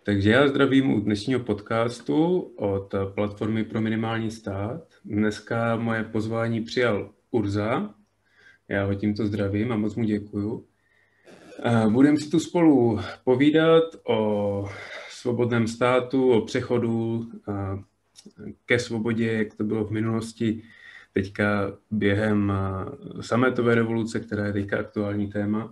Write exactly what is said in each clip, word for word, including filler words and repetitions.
Takže já zdravím u dnešního podcastu od Platformy pro minimální stát. Dneska moje pozvání přijal Urza. Já ho tímto zdravím a moc mu děkuju. Budeme si tu spolu povídat o svobodném státu, o přechodu ke svobodě, jak to bylo v minulosti, teďka během sametové revoluce, která je teďka aktuální téma.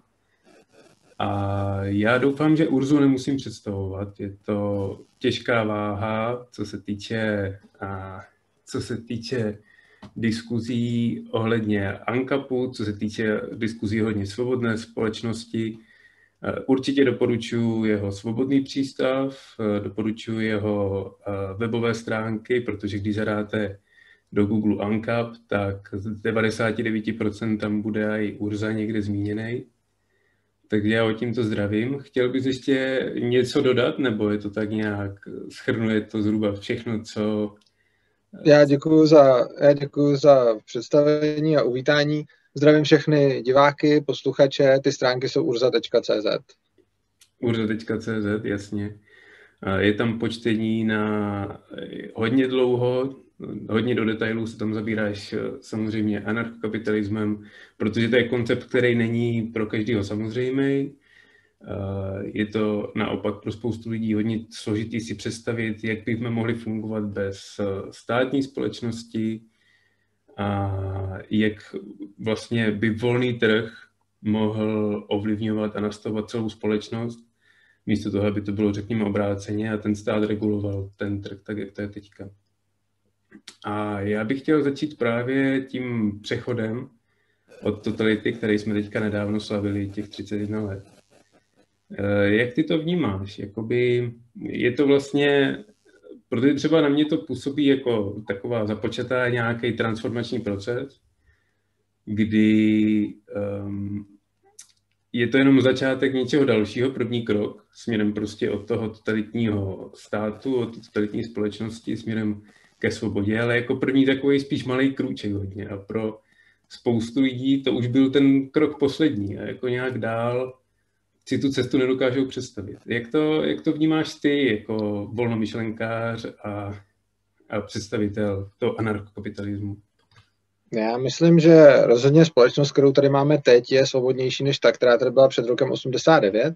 A já doufám, že Urzu nemusím představovat. Je to těžká váha, co se týče, a, co se týče diskuzí ohledně ANCAPu, co se týče diskuzí ohledně svobodné společnosti. Určitě doporučuji jeho svobodný přístav, doporučuji jeho webové stránky, protože když zadáte do Google ANCAP, tak z devadesát devět procent tam bude i Urza někde zmíněný. Takže já ho tímto zdravím. Chtěl bys ještě něco dodat, nebo je to tak nějak, shrnuje to zhruba všechno, co... Já děkuji za, já děkuji za představení a uvítání. Zdravím všechny diváky, posluchače, ty stránky jsou urza tečka cé zet. urza tečka cé zet, jasně. Je tam počtení na hodně dlouho, hodně do detailů se tam zabíráš samozřejmě anarchokapitalismem, protože to je koncept, který není pro každého samozřejmý. Je to naopak pro spoustu lidí hodně složitý si představit, jak bychom mohli fungovat bez státní společnosti a jak vlastně by volný trh mohl ovlivňovat a nastavovat celou společnost, místo toho, aby to bylo, řekněme, obráceně a ten stát reguloval ten trh, tak jak to je teďka. A já bych chtěl začít právě tím přechodem od totality, který jsme teďka nedávno slavili, těch třicet jedna let. Jak ty to vnímáš? Jakoby je to vlastně, protože třeba na mě to působí jako taková započatá nějaký transformační proces, kdy um, je to jenom začátek něčeho dalšího, první krok, směrem prostě od toho totalitního státu, od totalitní společnosti, směrem ke svobodě, ale jako první takový spíš malý krůček hodně. A pro spoustu lidí to už byl ten krok poslední a jako nějak dál si tu cestu nedokážou představit. Jak to, jak to vnímáš ty jako volnomyšlenkář a, a představitel toho anarchokapitalismu? Já myslím, že rozhodně společnost, kterou tady máme teď, je svobodnější než ta, která tady byla před rokem osmdesát devět.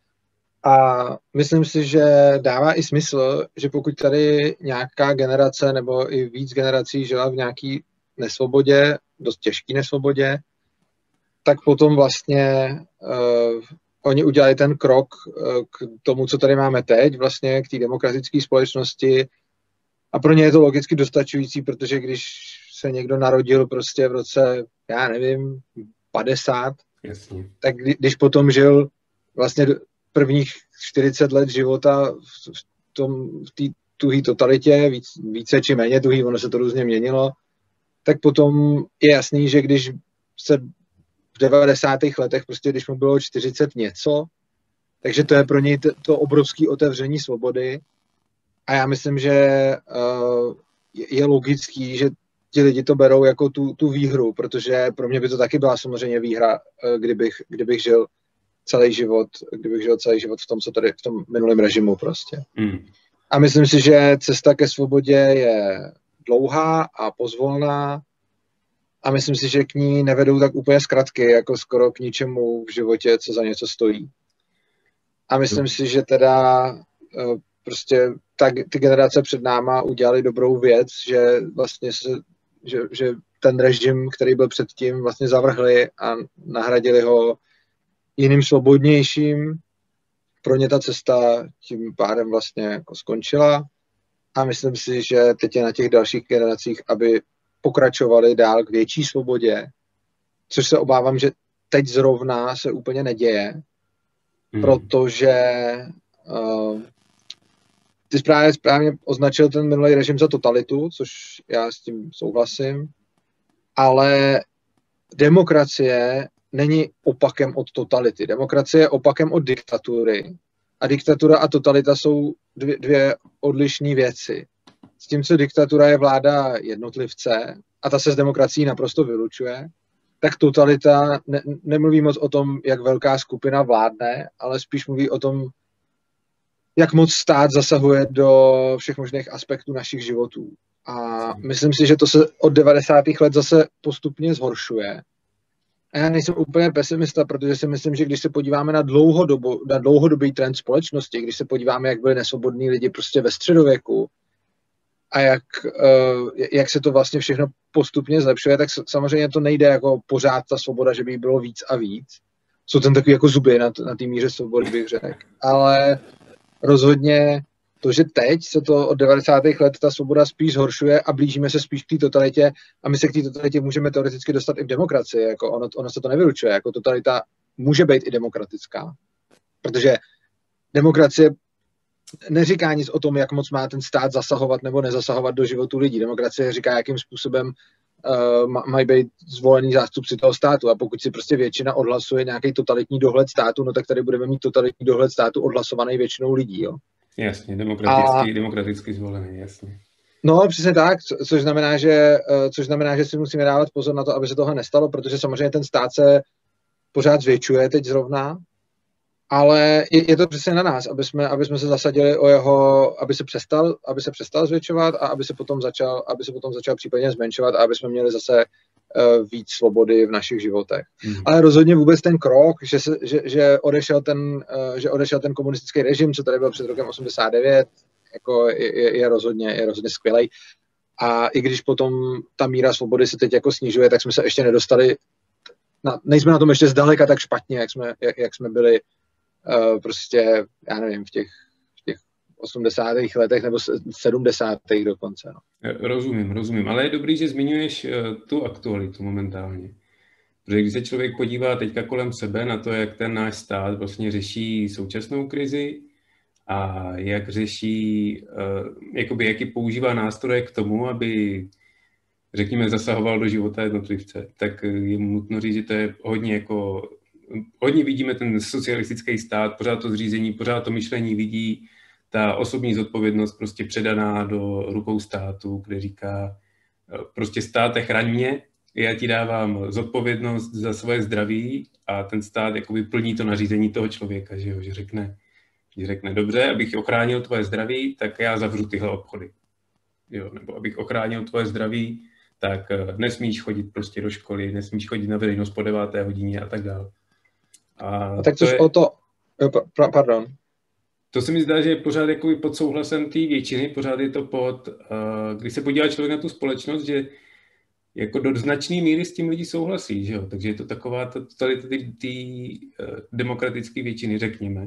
A myslím si, že dává i smysl, že pokud tady nějaká generace nebo i víc generací žila v nějaký nesvobodě, dost těžký nesvobodě, tak potom vlastně uh, oni udělali ten krok uh, k tomu, co tady máme teď, vlastně k té demokratické společnosti. A pro ně je to logicky dostačující, protože když se někdo narodil prostě v roce, já nevím, padesát, Jasně. tak kdy, když potom žil vlastně prvních čtyřicet let života v tom, v té tuhé totalitě, víc, více či méně tuhý, ono se to různě měnilo, tak potom je jasný, že když se v devadesátých letech, prostě když mu bylo čtyřicet něco, takže to je pro něj to, to obrovské otevření svobody. A já myslím, že uh, je, je logický, že ti lidi to berou jako tu, tu výhru, protože pro mě by to taky byla samozřejmě výhra, uh, kdybych, kdybych žil celý život, kdybych žil celý život v tom, co tady v tom minulém režimu prostě. Mm. A myslím si, že cesta ke svobodě je dlouhá a pozvolná a myslím si, že k ní nevedou tak úplně zkratky, jako skoro k ničemu v životě, co za něco stojí. A myslím si, že teda prostě tak ty generace před náma udělali dobrou věc, že vlastně se, že, že ten režim, který byl předtím, vlastně zavrhli a nahradili ho jiným svobodnějším. Pro ně ta cesta tím pádem vlastně jako skončila a myslím si, že teď je na těch dalších generacích, aby pokračovali dál k větší svobodě, což se obávám, že teď zrovna se úplně neděje, hmm. protože uh, ty správně, správně označil ten minulý režim za totalitu, což já s tím souhlasím, ale demokracie není opakem od totality. Demokracie je opakem od diktatury. A diktatura a totalita jsou dvě, dvě odlišné věci. S tím, co diktatura je vláda jednotlivce, a ta se s demokracií naprosto vylučuje, tak totalita ne, nemluví moc o tom, jak velká skupina vládne, ale spíš mluví o tom, jak moc stát zasahuje do všech možných aspektů našich životů. A myslím si, že to se od devadesátých let zase postupně zhoršuje. A já nejsem úplně pesimista, protože si myslím, že když se podíváme na, dlouhodobu, na dlouhodobý trend společnosti, když se podíváme, jak byli nesvobodní lidi prostě ve středověku a jak, jak se to vlastně všechno postupně zlepšuje, tak samozřejmě to nejde jako pořád ta svoboda, že by jí bylo víc a víc. Jsou tam takový jako zuby na, na té míře svobody, bych řekl. Ale rozhodně to, že teď se to od devadesátých let ta svoboda spíš zhoršuje a blížíme se spíš k té totalitě a my se k té totalitě můžeme teoreticky dostat i v demokracii. Jako ono, ono se to nevylučuje. Jako totalita může být i demokratická. Protože demokracie neříká nic o tom, jak moc má ten stát zasahovat nebo nezasahovat do životu lidí. Demokracie říká, jakým způsobem uh, mají být zvolený zástupci toho státu. A pokud si prostě většina odhlasuje nějaký totalitní dohled státu, no tak tady budeme mít totalitní dohled státu odhlasovaný většinou lidí. Jo? Jasně, demokraticky, a... demokraticky zvolený, jasně. No, přesně tak, co, což znamená, že, což znamená, že si musíme dávat pozor na to, aby se tohle nestalo, protože samozřejmě ten stát se pořád zvětšuje teď zrovna, ale je, je to přesně na nás, aby jsme, aby jsme se zasadili o jeho, aby se přestal, aby se přestal zvětšovat a aby se potom začal, aby se potom začal případně zmenšovat a aby jsme měli zase uh, víc svobody v našich životech. Hmm. Ale rozhodně vůbec ten krok, že, se, že, že, odešel ten, uh, že odešel ten komunistický režim, co tady byl před rokem osmdesát devět, jako je, je, rozhodně, je rozhodně skvělej. A i když potom ta míra svobody se teď jako snižuje, tak jsme se ještě nedostali, na, nejsme na tom ještě zdaleka tak špatně, jak jsme, jak, jak jsme byli uh, prostě, já nevím, v těch, v těch osmdesátých letech nebo sedmdesátých dokonce. No. Rozumím, rozumím, ale je dobrý, že zmiňuješ uh, tu aktualitu momentálně. Protože když se člověk podívá teďka kolem sebe na to, jak ten náš stát vlastně řeší současnou krizi, a jak řeší, jakoby, jaký používá nástroje k tomu, aby, řekněme, zasahoval do života jednotlivce, tak je nutno říct, že to je hodně jako, hodně vidíme ten socialistický stát, pořád to zřízení, pořád to myšlení lidí, ta osobní zodpovědnost prostě předaná do rukou státu, kde říká, prostě státe, chraň mě, já ti dávám zodpovědnost za svoje zdraví a ten stát jakoby plní to nařízení toho člověka, že, jo, že řekne, Když řekne, dobře, abych ochránil tvoje zdraví, tak já zavřu tyhle obchody. Jo, nebo abych ochránil tvoje zdraví, tak nesmíš chodit prostě do školy, nesmíš chodit na veřejnost po deváté hodině a tak dále. A, a tak což je, o to... Pardon. To se mi zdá, že je pořád jakoby pod souhlasem té většiny, pořád je to pod... Když se podívá člověk na tu společnost, že jako do značné míry s tím lidi souhlasí, že jo? Takže je to taková totalita té demokratické většiny, řekněme.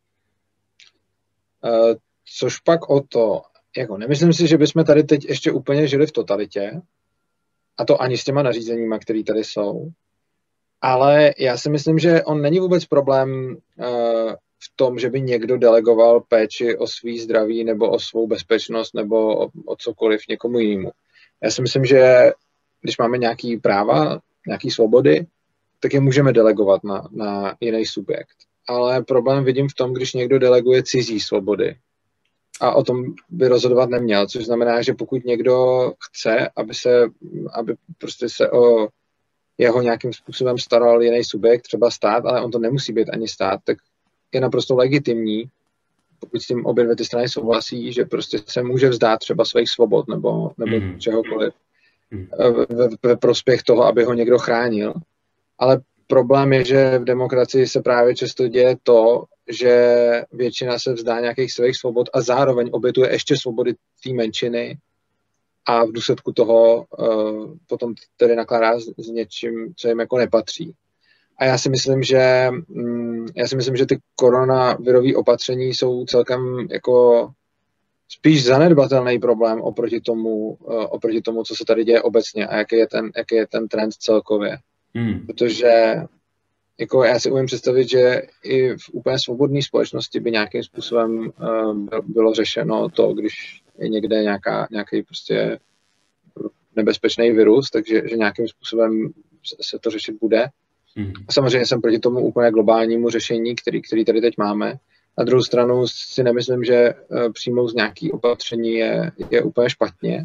Uh, což pak o to, jako nemyslím si, že bychom tady teď ještě úplně žili v totalitě, a to ani s těma nařízeníma, které tady jsou, ale já si myslím, že on není vůbec problém uh, v tom, že by někdo delegoval péči o svý zdraví nebo o svou bezpečnost nebo o, o cokoliv někomu jinému. Já si myslím, že když máme nějaký práva, nějaký svobody, tak je můžeme delegovat na, na jiný subjekt. Ale problém vidím v tom, když někdo deleguje cizí svobody. A o tom by rozhodovat neměl, což znamená, že pokud někdo chce, aby se, aby prostě se o jeho nějakým způsobem staral jiný subjekt, třeba stát, ale on to nemusí být ani stát, tak je naprosto legitimní, pokud s tím obě dvě ty strany souhlasí, že prostě se může vzdát třeba svých svobod nebo, nebo mm. čehokoliv mm. ve, ve prospěch toho, aby ho někdo chránil. Ale problém je, že v demokracii se právě často děje to, že většina se vzdá nějakých svých svobod a zároveň obětuje ještě svobody té menšiny a v důsledku toho uh, potom tedy nakládá s, s něčím, co jim jako nepatří. A já si myslím, že um, já si myslím, že ty koronavirové opatření jsou celkem jako spíš zanedbatelný problém oproti tomu, uh, oproti tomu, co se tady děje obecně a jaký je ten, jaký je ten trend celkově. Hmm. Protože jako já si umím představit, že i v úplně svobodné společnosti by nějakým způsobem uh, bylo řešeno to, když je někde nějaká, nějaký prostě nebezpečný virus, takže že nějakým způsobem se to řešit bude. Hmm. Samozřejmě jsem proti tomu úplně globálnímu řešení, který, který tady teď máme. Na druhou stranu si nemyslím, že uh, přijmout nějaké opatření je, je úplně špatně,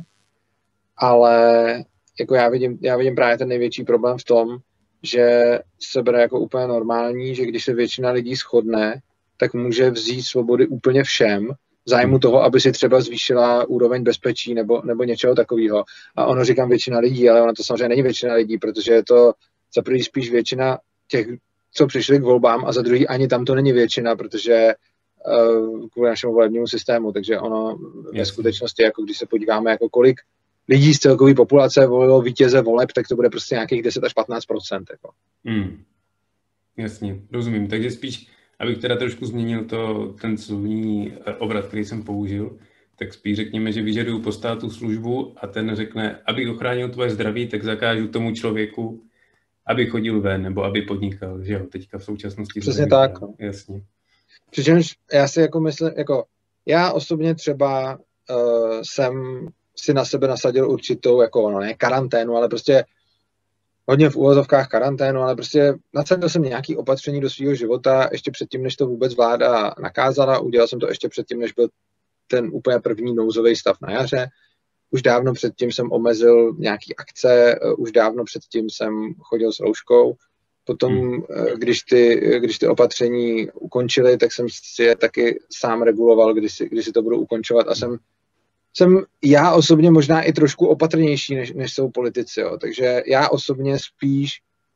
ale jako já vidím, já vidím právě ten největší problém v tom, že se bere jako úplně normální, že když se většina lidí shodne, tak může vzít svobody úplně všem, v zájmu toho, aby si třeba zvýšila úroveň bezpečí nebo, nebo něčeho takového. A ono říkám většina lidí, ale ono to samozřejmě není většina lidí, protože je to za první spíš většina těch, co přišli k volbám, a za druhý ani tam to není většina, protože uh, kvůli našemu volebnímu systému, takže ono yes. ve skutečnosti, jako když se podíváme, jako kolik lidí z celkové populace volilo vítěze voleb, tak to bude prostě nějakých deset až patnáct procent. Jako. Hmm. Jasně, rozumím. Takže spíš, abych teda trošku změnil to, ten slovní obrat, který jsem použil, tak spíš řekněme, že vyžaduju po státu službu a ten řekne, abych ochránil tvoje zdraví, tak zakážu tomu člověku, aby chodil ven nebo aby podnikal, že jo, teďka v současnosti. Přesně tak. No. Jasně. Přičemž já si jako myslím, jako já osobně třeba uh, jsem si na sebe nasadil určitou, jako no ne karanténu, ale prostě hodně v úvozovkách karanténu, ale prostě nasadil jsem nějaké opatření do svého života ještě předtím, než to vůbec vláda nakázala. Udělal jsem to ještě předtím, než byl ten úplně první nouzový stav na jaře. Už dávno předtím jsem omezil nějaké akce, už dávno předtím jsem chodil s rouškou. Potom, hmm. když, ty, když ty opatření ukončily, tak jsem si je taky sám reguloval, když si, když si to budu ukončovat. A jsem, jsem já osobně možná i trošku opatrnější, než, než jsou politici. Jo. Takže já osobně spíš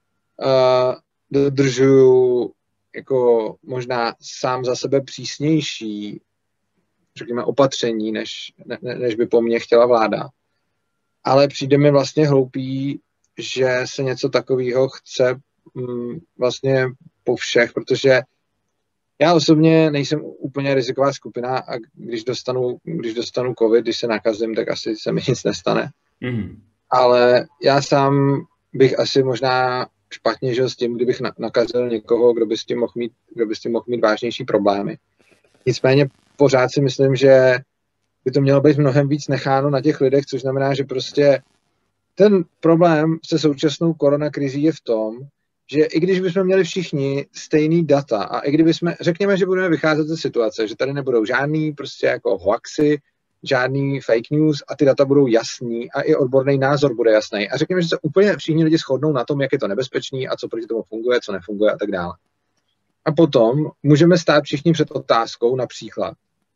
uh, dodržuju jako možná sám za sebe přísnější, řekněme, opatření, než, ne, než by po mně chtěla vláda. Ale přijde mi vlastně hloupý, že se něco takového chce mm, vlastně po všech, protože já osobně nejsem úplně riziková skupina a když dostanu, když dostanu covid, když se nakazím, tak asi se mi nic nestane. Mm. Ale já sám bych asi možná špatně žil s tím, kdybych nakazil někoho, kdo by s tím mohl mít, kdo by s tím mohl mít vážnější problémy. Nicméně pořád si myslím, že by to mělo být mnohem víc necháno na těch lidech, což znamená, že prostě ten problém se současnou koronakrizí je v tom, že i když bychom měli všichni stejný data a i kdybychom, řekněme, že budeme vycházet ze situace, že tady nebudou žádný prostě jako hoaxy, žádný fake news a ty data budou jasný a i odborný názor bude jasný. A řekněme, že se úplně všichni lidi shodnou na tom, jak je to nebezpečný a co proti tomu funguje, co nefunguje a tak dále. A potom můžeme stát všichni před otázkou například,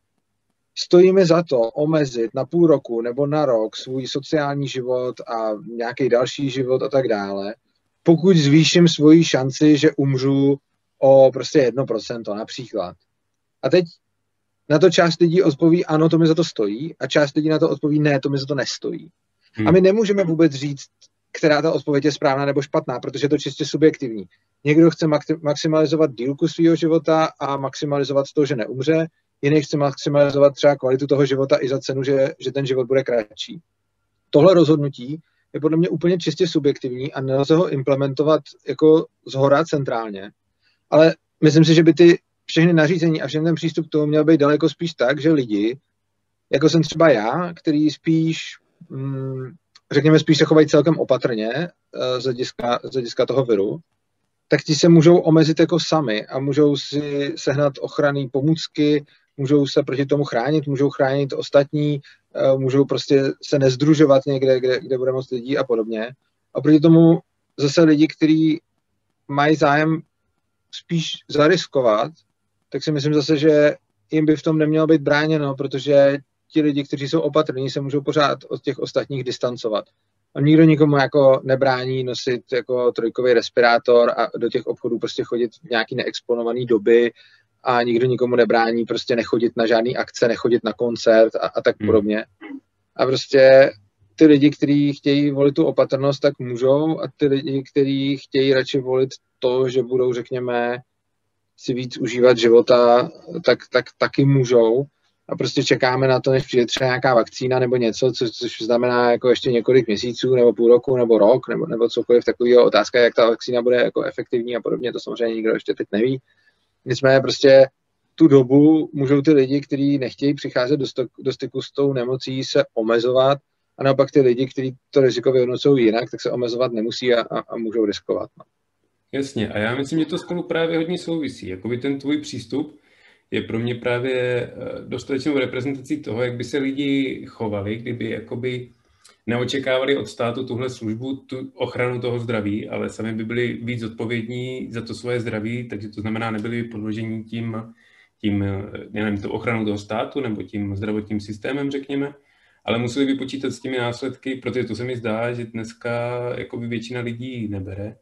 stojí mi za to omezit na půl roku nebo na rok svůj sociální život a nějaký další život a tak dále, pokud zvýším svoji šanci, že umřu o prostě jedno procento například. A teď na to část lidí odpoví, ano, to mi za to stojí, a část lidí na to odpoví, ne, to mi za to nestojí. Hmm. A my nemůžeme vůbec říct, která ta odpověď je správná nebo špatná, protože je to čistě subjektivní. Někdo chce maximalizovat dílku svého života a maximalizovat to, že neumře, jiný chce maximalizovat třeba kvalitu toho života i za cenu, že, že ten život bude kratší. Tohle rozhodnutí je podle mě úplně čistě subjektivní a nelze ho implementovat jako zhora centrálně. Ale myslím si, že by ty všechny nařízení a všechny ten přístup k tomu měl být daleko spíš tak, že lidi, jako jsem třeba já, který spíš, mm, řekněme, spíš se chovají celkem opatrně z hlediska, z hlediska toho viru, tak ti se můžou omezit jako sami a můžou si sehnat ochranné pomůcky, můžou se proti tomu chránit, můžou chránit ostatní, můžou prostě se nezdružovat někde, kde, kde bude moc lidí a podobně. A proti tomu zase lidi, kteří mají zájem spíš zariskovat, tak si myslím zase, že jim by v tom nemělo být bráněno, protože ti lidi, kteří jsou opatrní, se můžou pořád od těch ostatních distancovat. A nikdo nikomu jako nebrání nosit jako trojkový respirátor a do těch obchodů prostě chodit v nějaký neexponovaný doby a nikdo nikomu nebrání prostě nechodit na žádný akce, nechodit na koncert a, a tak hmm. podobně. A prostě ty lidi, kteří chtějí volit tu opatrnost, tak můžou, a ty lidi, kteří chtějí radši volit to, že budou, řekněme, si víc užívat života, tak, tak taky můžou. A prostě čekáme na to, než přijde třeba nějaká vakcína nebo něco, co, což znamená jako ještě několik měsíců, nebo půl roku, nebo rok, nebo, nebo cokoliv takového. Otázka, jak ta vakcína bude jako efektivní a podobně, to samozřejmě nikdo ještě teď neví. Nicméně prostě tu dobu můžou ty lidi, kteří nechtějí přicházet do, stok, do styku s tou nemocí, se omezovat, a naopak ty lidi, kteří to riziko vyhodnocují jinak, tak se omezovat nemusí a, a, a můžou riskovat. No. Jasně, a já myslím, že to spolu právě hodně souvisí. Jakoby ten tvůj přístup je pro mě právě dostatečnou reprezentací toho, jak by se lidi chovali, kdyby jakoby neočekávali od státu tuhle službu, tu ochranu toho zdraví, ale sami by byli víc odpovědní za to svoje zdraví, takže to znamená, nebyli by podložení tím, tím, já nevím, tou ochranou toho státu nebo tím zdravotním systémem, řekněme, ale museli by počítat s těmi následky, protože to se mi zdá, že dneska jakoby většina lidí nebere.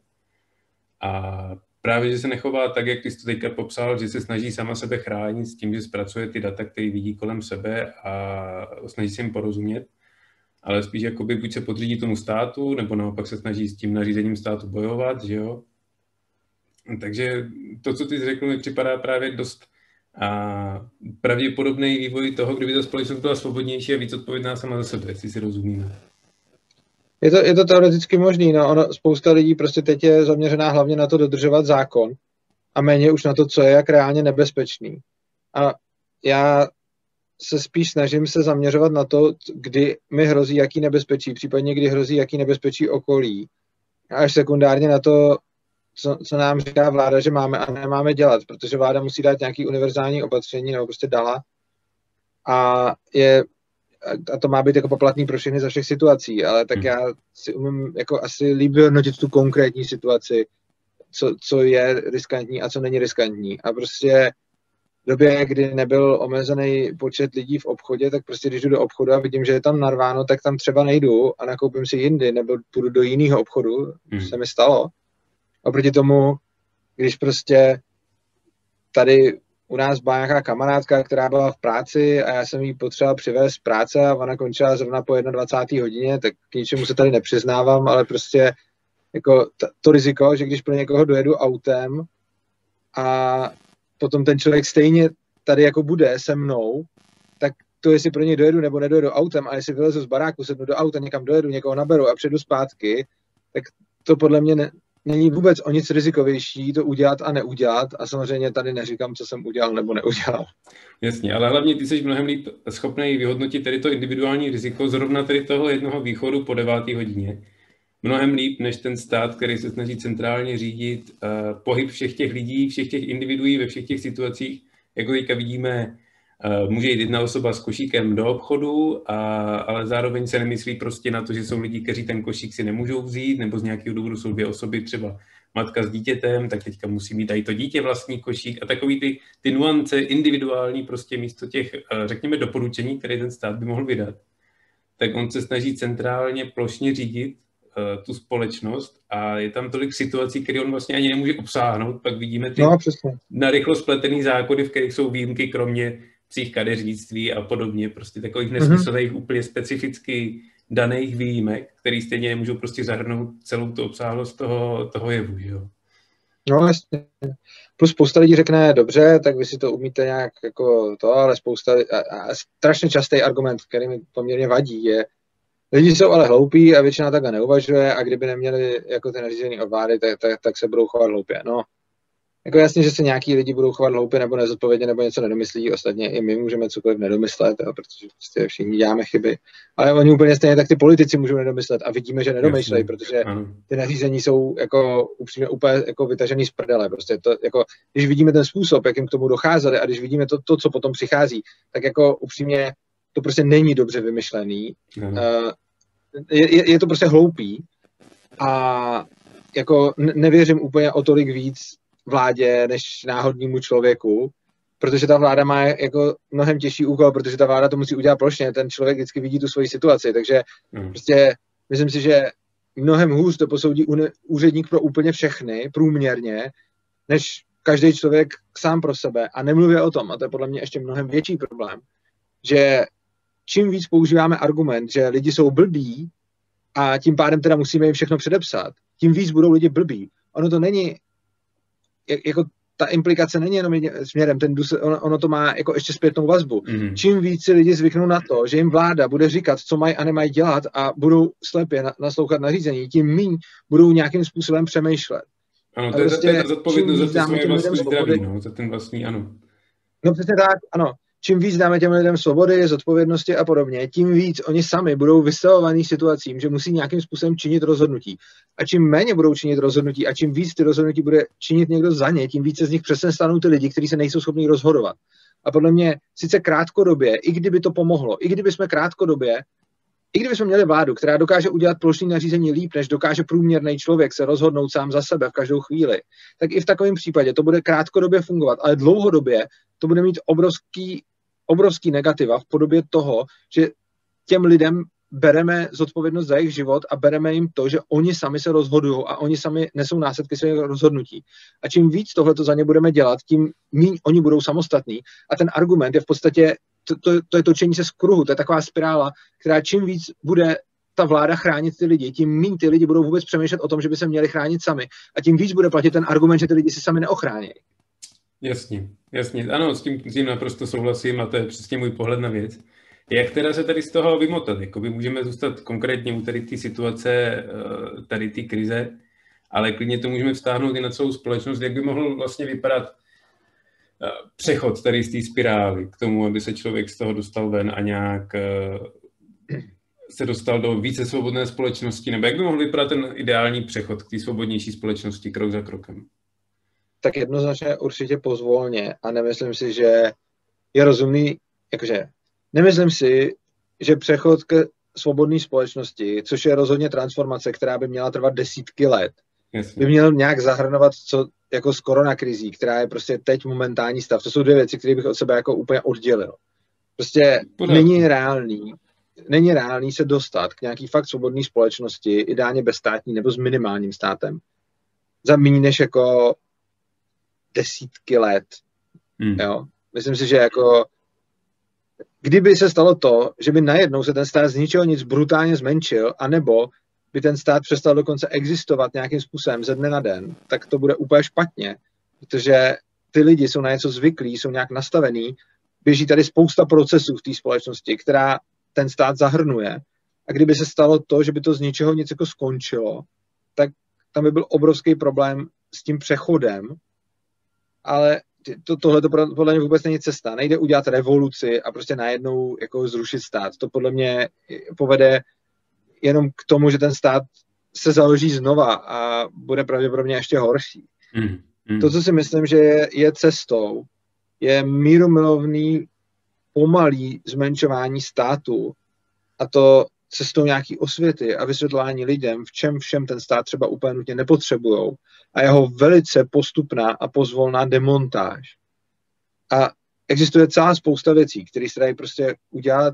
A právě, že se nechová tak, jak ty jsi to teďka popsal, že se snaží sama sebe chránit s tím, že zpracuje ty data, které vidí kolem sebe a snaží se jim porozumět, ale spíš jakoby buď se podřídí tomu státu, nebo naopak se snaží s tím nařízením státu bojovat, že jo. Takže to, co ty jsi řekl, mi připadá právě dost a pravděpodobný vývoj toho, kdyby ta společnost byla svobodnější a víc odpovědná sama za sebe, jestli si rozumíme. Je to, je to teoreticky možný, no, ono, spousta lidí prostě teď je zaměřená hlavně na to dodržovat zákon a méně už na to, co je jak reálně nebezpečný. A já se spíš snažím se zaměřovat na to, kdy mi hrozí jaký nebezpečí, případně kdy hrozí jaký nebezpečí okolí. A až sekundárně na to, co, co nám říká vláda, že máme a nemáme dělat, protože vláda musí dát nějaký univerzální opatření, nebo prostě dala. A, je, a to má být jako poplatný pro všechny za všech situací, ale tak já si umím jako asi líp vyhodnotit tu konkrétní situaci, co, co je riskantní a co není riskantní. A prostě v době, kdy nebyl omezený počet lidí v obchodě, tak prostě když jdu do obchodu a vidím, že je tam narváno, tak tam třeba nejdu a nakoupím si jindy, nebo půjdu do jiného obchodu, hmm. se mi stalo. Oproti tomu, když prostě tady u nás byla nějaká kamarádka, která byla v práci a já jsem jí potřeboval přivést z práce a ona končila zrovna po dvacáté jedné hodině, tak k ničemu se tady nepřiznávám, ale prostě jako t- to riziko, že když pro někoho dojedu autem a potom ten člověk stejně tady jako bude se mnou, tak to, jestli pro něj dojedu nebo nedojedu autem, a jestli vylezu z baráku, sednu do auta, někam dojedu, někoho naberu a přijedu zpátky, tak to podle mě ne, není vůbec o nic rizikovější to udělat a neudělat. A samozřejmě tady neříkám, co jsem udělal nebo neudělal. Jasně, ale hlavně ty jsi mnohem líp schopný vyhodnotit tedy to individuální riziko zrovna tedy toho jednoho východu po deváté hodině. Mnohem líp než ten stát, který se snaží centrálně řídit uh, pohyb všech těch lidí, všech těch individuí ve všech těch situacích. Jako teďka vidíme, uh, může jít jedna osoba s košíkem do obchodu, a, ale zároveň se nemyslí prostě na to, že jsou lidi, kteří ten košík si nemůžou vzít, nebo z nějakého důvodu jsou dvě osoby, třeba matka s dítětem, tak teďka musí mít i to dítě vlastní košík a takový ty, ty nuance individuální prostě místo těch, uh, řekněme, doporučení, které ten stát by mohl vydat. Tak on se snaží centrálně plošně řídit tu společnost a je tam tolik situací, které on vlastně ani nemůže obsáhnout. Pak vidíme ty no, narychlo spletený zákony, v kterých jsou výjimky, kromě psích kadeřnictví a podobně. Prostě takových nesmyslných, mm-hmm. úplně specificky daných výjimek, které stejně nemůžou prostě zahrnout celou tu obsáhlost toho, toho jevu. Že jo? No jasně. Plus spousta lidí řekne, dobře, tak vy si to umíte nějak jako to, ale spousta, a, a strašně častý argument, který mi poměrně vadí, je, lidi jsou ale hloupí a většina takhle neuvažuje a kdyby neměli jako ty nařízení od vlády, tak, tak, tak se budou chovat hloupě. No, jako jasně, že se nějaký lidi budou chovat hloupě nebo nezodpovědně nebo něco nedomyslí, ostatně i my můžeme cokoliv nedomyslet, jo, protože prostě všichni děláme chyby. Ale oni úplně stejně tak ty politici můžou nedomyslet a vidíme, že nedomýšlejí, protože ty nařízení jsou jako upřímně úplně jako vytažený z prdele. Prostě to, jako, když vidíme ten způsob, jakým k tomu docházeli a když vidíme to, to, co potom přichází, tak jako upřímně to prostě není dobře vymyšlený. Uh, je, je to prostě hloupý a jako nevěřím úplně o tolik víc vládě než náhodnému člověku, protože ta vláda má jako mnohem těžší úkol, protože ta vláda to musí udělat plošně, ten člověk vždycky vidí tu svoji situaci, takže mm. prostě myslím si, že mnohem hůř to posoudí úředník pro úplně všechny, průměrně, než každý člověk sám pro sebe. A nemluvě o tom, a to je podle mě ještě mnohem větší problém, že čím víc používáme argument, že lidi jsou blbí a tím pádem teda musíme jim všechno předepsat, tím víc budou lidi blbí. Ono to není, jako ta implikace není jenom směrem, ten důsl, ono, ono to má jako ještě zpětnou vazbu. Mm. Čím víc si lidi zvyknou na to, že jim vláda bude říkat, co mají a nemají dělat a budou slepě na, naslouchat nařízení, tím míň budou nějakým způsobem přemýšlet. Ano, to je prostě, zodpovědnost za to svoje vlastní zdraví, no, za ten vlastní, ano. No přesně tak, ano. Čím víc dáme těm lidem svobody, zodpovědnosti a podobně, tím víc oni sami budou vystavovaní situacím, že musí nějakým způsobem činit rozhodnutí. A čím méně budou činit rozhodnutí a čím víc ty rozhodnutí bude činit někdo za ně, tím více z nich přesně stanou ty lidi, kteří se nejsou schopni rozhodovat. A podle mě sice krátkodobě, i kdyby to pomohlo, i kdyby jsme krátkodobě i kdybychom měli vládu, která dokáže udělat plošné nařízení líp, než dokáže průměrný člověk se rozhodnout sám za sebe v každou chvíli, tak i v takovém případě to bude krátkodobě fungovat, ale dlouhodobě to bude mít obrovský, obrovský negativa v podobě toho, že těm lidem bereme zodpovědnost za jejich život a bereme jim to, že oni sami se rozhodují a oni sami nesou následky svých rozhodnutí. A čím víc tohleto za ně budeme dělat, tím míň oni budou samostatní. A ten argument je v podstatě, to, to, to je točení se z kruhu, to je taková spirála, která čím víc bude ta vláda chránit ty lidi, tím míň ty lidi budou vůbec přemýšlet o tom, že by se měli chránit sami. A tím víc bude platit ten argument, že ty lidi si sami neochrání. Jasně, jasně. Ano, s tím, s tím naprosto souhlasím a to je přesně můj pohled na věc. Jak teda se tady z toho vymotat? Jakoby můžeme zůstat konkrétně u tady té situace, tady té krize, ale klidně to můžeme vztáhnout i na celou společnost. Jak by mohl vlastně vypadat přechod tady z té spirály k tomu, aby se člověk z toho dostal ven a nějak se dostal do více svobodné společnosti? Nebo jak by mohl vypadat ten ideální přechod k té svobodnější společnosti krok za krokem? Tak jednoznačně určitě pozvolně a nemyslím si, že je rozumný, jakože nemyslím si, že přechod k svobodné společnosti, což je rozhodně transformace, která by měla trvat desítky let, Jasně. by měl nějak zahrnovat co jako s koronakrizí, která je prostě teď momentální stav. To jsou dvě věci, které bych od sebe jako úplně oddělil. Prostě Pořád. není reálný, není reálný se dostat k nějaký fakt svobodné společnosti, ideálně bezstátní nebo s minimálním státem, za méně než jako desítky let. Hmm. Jo? Myslím si, že jako kdyby se stalo to, že by najednou se ten stát z ničeho nic brutálně zmenšil, anebo by ten stát přestal dokonce existovat nějakým způsobem ze dne na den, tak to bude úplně špatně, protože ty lidi jsou na něco zvyklí, jsou nějak nastavení, běží tady spousta procesů v té společnosti, která ten stát zahrnuje. A kdyby se stalo to, že by to z ničeho nic jako skončilo, tak tam by byl obrovský problém s tím přechodem, ale to, tohle to podle mě vůbec není cesta. Nejde udělat revoluci a prostě najednou jako zrušit stát. To podle mě povede jenom k tomu, že ten stát se založí znova a bude pravděpodobně ještě horší. Mm, mm. To, co si myslím, že je, je cestou, je mírumilovný pomalý zmenšování státu a to cestou nějaký osvěty a vysvětlování lidem, v čem všem ten stát třeba úplně nutně nepotřebujou a jeho velice postupná a pozvolná demontáž. A existuje celá spousta věcí, které se dají prostě udělat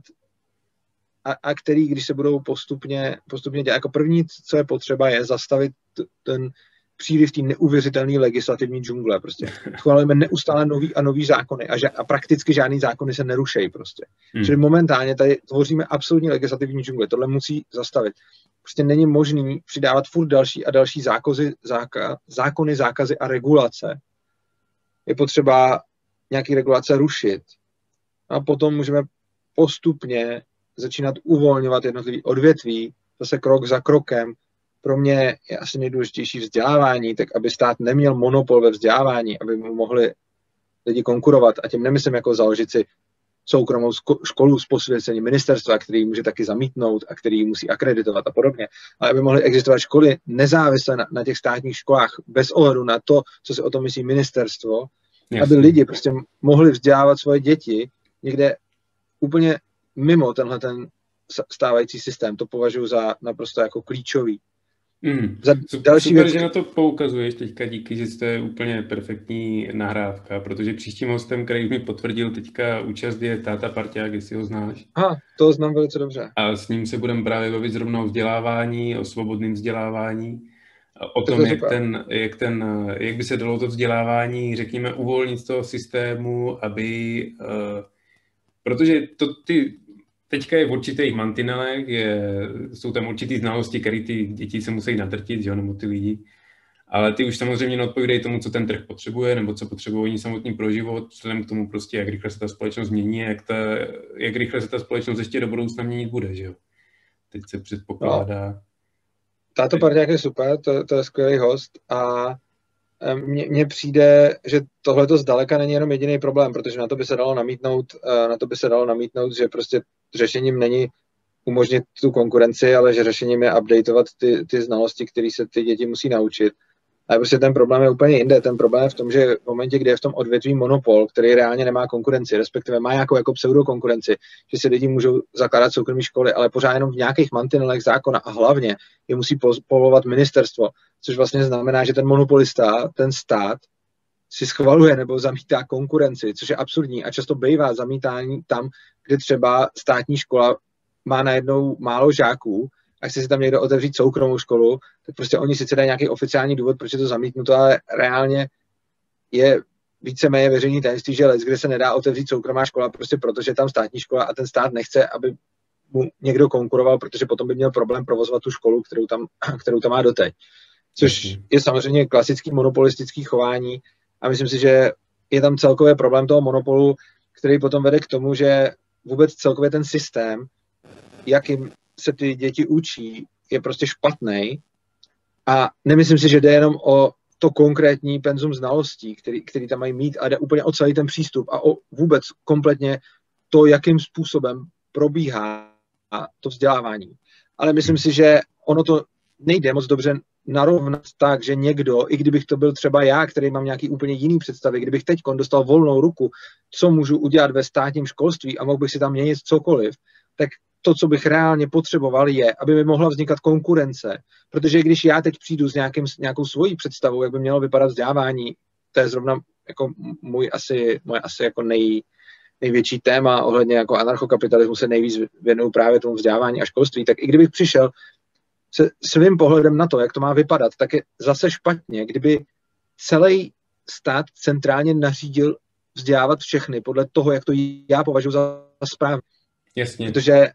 a, a který, když se budou postupně, postupně dělat. Jako první, co je potřeba, je zastavit t- ten příliv té neuvěřitelné legislativní džungle. Prostě. Schválujeme neustále nový a nový zákony a, ža- a prakticky žádný zákony se nerušejí. Prostě. Hmm. Čili momentálně tady tvoříme absolutní legislativní džungle. Tohle musí zastavit. Prostě není možný přidávat furt další a další zákozy, záka, zákony, zákazy a regulace. Je potřeba nějaké regulace rušit. A potom můžeme postupně začínat uvolňovat jednotlivý odvětví, zase krok za krokem. Pro mě je asi nejdůležitější vzdělávání, tak aby stát neměl monopol ve vzdělávání, aby mu mohli lidi konkurovat. A tím nemyslím jako založit si soukromou školu s posvěcením ministerstva, který může taky zamítnout a který musí akreditovat a podobně. Ale aby mohly existovat školy nezávisle na, na těch státních školách, bez ohledu na to, co si o tom myslí ministerstvo, Jasně. aby lidi prostě mohli vzdělávat svoje děti někde úplně mimo tenhle ten stávající systém. To považuji za naprosto jako klíčový. Mm. Za další Super, věc... že na to poukazuješ teďka, díky, že to je úplně perfektní nahrávka, protože příštím hostem, který mi potvrdil teďka účast, je Táta Parťák, jestli ho znáš. Aha, to znám velice dobře. A s ním se budeme právě bavit zrovna o vzdělávání, o svobodném vzdělávání, o tom, jak, ten, jak, ten, jak by se dalo to vzdělávání, řekněme, uvolnit z toho systému, aby... Uh, protože to ty... Teďka je v určitých mantinelech, je, jsou tam určitý znalosti, které ty děti se musí nadrtit, že jo, nebo ty lidi. Ale ty už samozřejmě neodpovídají tomu, co ten trh potřebuje, nebo co potřebují oni samotný pro život, vzhledem k tomu prostě, jak rychle se ta společnost mění, jak, ta, jak rychle se ta společnost ještě do budoucna měnit bude, že jo. Teď se předpokládá... No. Táto Parťák je super, to, to je skvělý host a mně přijde, že tohle to zdaleka není jenom jediný problém, protože na to by se dalo namítnout, na to by se dalo namítnout, že prostě řešením není umožnit tu konkurenci, ale že řešením je updateovat ty, ty znalosti, které se ty děti musí naučit. Ale prostě ten problém je úplně jinde. Ten problém je v tom, že v momentě, kdy je v tom odvětví monopol, který reálně nemá konkurenci, respektive má nějakou jako pseudokonkurenci, že si lidi můžou zakládat soukromé školy, ale pořád jenom v nějakých mantinelech zákona a hlavně je musí povolovat ministerstvo, což vlastně znamená, že ten monopolista, ten stát, si schvaluje nebo zamítá konkurenci, což je absurdní a často bývá zamítání tam, kde třeba státní škola má najednou málo žáků a chce si tam někdo otevřít soukromou školu, tak prostě oni sice dají nějaký oficiální důvod, proč je to zamítnuto, ale reálně je víceméně veřejný tajemství, že lec, kde se nedá otevřít soukromá škola, prostě protože je tam státní škola a ten stát nechce, aby mu někdo konkuroval, protože potom by měl problém provozovat tu školu, kterou tam, kterou tam má doteď. Což je samozřejmě klasický monopolistický chování a myslím si, že je tam celkově problém toho monopolu, který potom vede k tomu, že vůbec celkově ten systém, jakým se ty děti učí, je prostě špatný. A nemyslím si, že jde jenom o to konkrétní penzum znalostí, který, který tam mají mít, a jde úplně o celý ten přístup a o vůbec kompletně to, jakým způsobem probíhá to vzdělávání. Ale myslím si, že ono to nejde moc dobře narovnat tak, že někdo, i kdybych to byl třeba já, který mám nějaký úplně jiný představy, kdybych teď dostal volnou ruku, co můžu udělat ve státním školství a mohl bych si tam měnit cokoliv, tak to, co bych reálně potřeboval, je, aby mi mohla vznikat konkurence. Protože když já teď přijdu s nějakým, nějakou svojí představou, jak by mělo vypadat vzdělávání, to je zrovna jako můj asi, moje asi jako nej, největší téma ohledně jako anarchokapitalismu, se nejvíc věnuju právě tomu vzdělávání a školství, tak i kdybych přišel se svým pohledem na to, jak to má vypadat, tak je zase špatně, kdyby celý stát centrálně nařídil vzdělávat všechny podle toho, jak to já považuji za správně. Jasně. Protože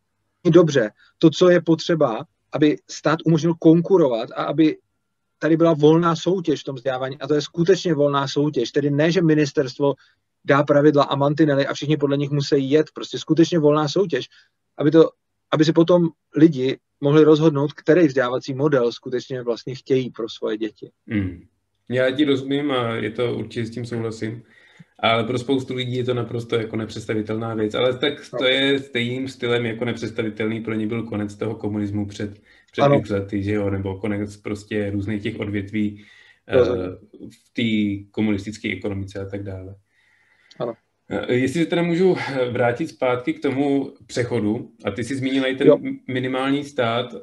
dobře, to, co je potřeba, aby stát umožnil konkurovat a aby tady byla volná soutěž v tom vzdělávání, a to je skutečně volná soutěž, tedy ne, že ministerstvo dá pravidla a mantinely a všichni podle nich musí jet, prostě skutečně volná soutěž, aby, to, aby si potom lidi mohli rozhodnout, který vzdělávací model skutečně vlastně chtějí pro svoje děti. Mm. Já ti rozumím a je to určitě s tím souhlasím. Ale pro spoustu lidí je to naprosto jako nepředstavitelná věc. Ale tak to je stejným stylem jako nepředstavitelný pro ně byl konec toho komunismu před, před x lety, že jo? Nebo konec prostě různých těch odvětví uh, v té komunistické ekonomice a tak dále. Ano. Jestli se teda můžu vrátit zpátky k tomu přechodu, a ty jsi zmínil i ten jo. minimální stát,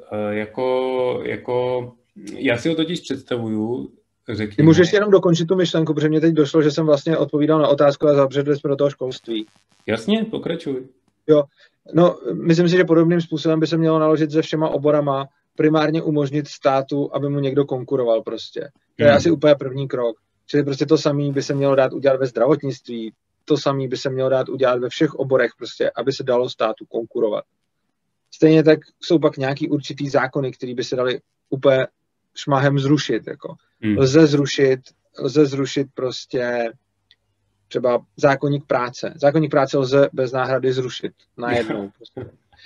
jako, jako, já si ho totiž představuju, řekněme. Ty můžeš jenom dokončit tu myšlenku, protože mě teď došlo, že jsem vlastně odpovídal na otázku a zabředli jsme do toho školství. Jasně, pokračuj. Jo, no, myslím si, že podobným způsobem by se mělo naložit se všema oborama, primárně umožnit státu, aby mu někdo konkuroval prostě. To je hmm. asi úplně první krok. Čili prostě to samé by se mělo dát udělat ve zdravotnictví, to samé by se mělo dát udělat ve všech oborech prostě, aby se dalo státu konkurovat. Stejně tak jsou pak nějaký určitý zákony, které by se daly úplně šmahem zrušit. Jako. Hmm. Lze zrušit, lze zrušit prostě třeba zákoník práce. Zákoník práce lze bez náhrady zrušit najednou. Prostě.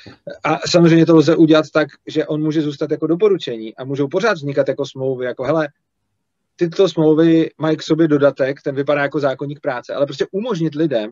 A samozřejmě to lze udělat tak, že on může zůstat jako doporučení a můžou pořád vznikat jako smlouvy, jako hele, tyto smlouvy mají k sobě dodatek, ten vypadá jako zákoník práce, ale prostě umožnit lidem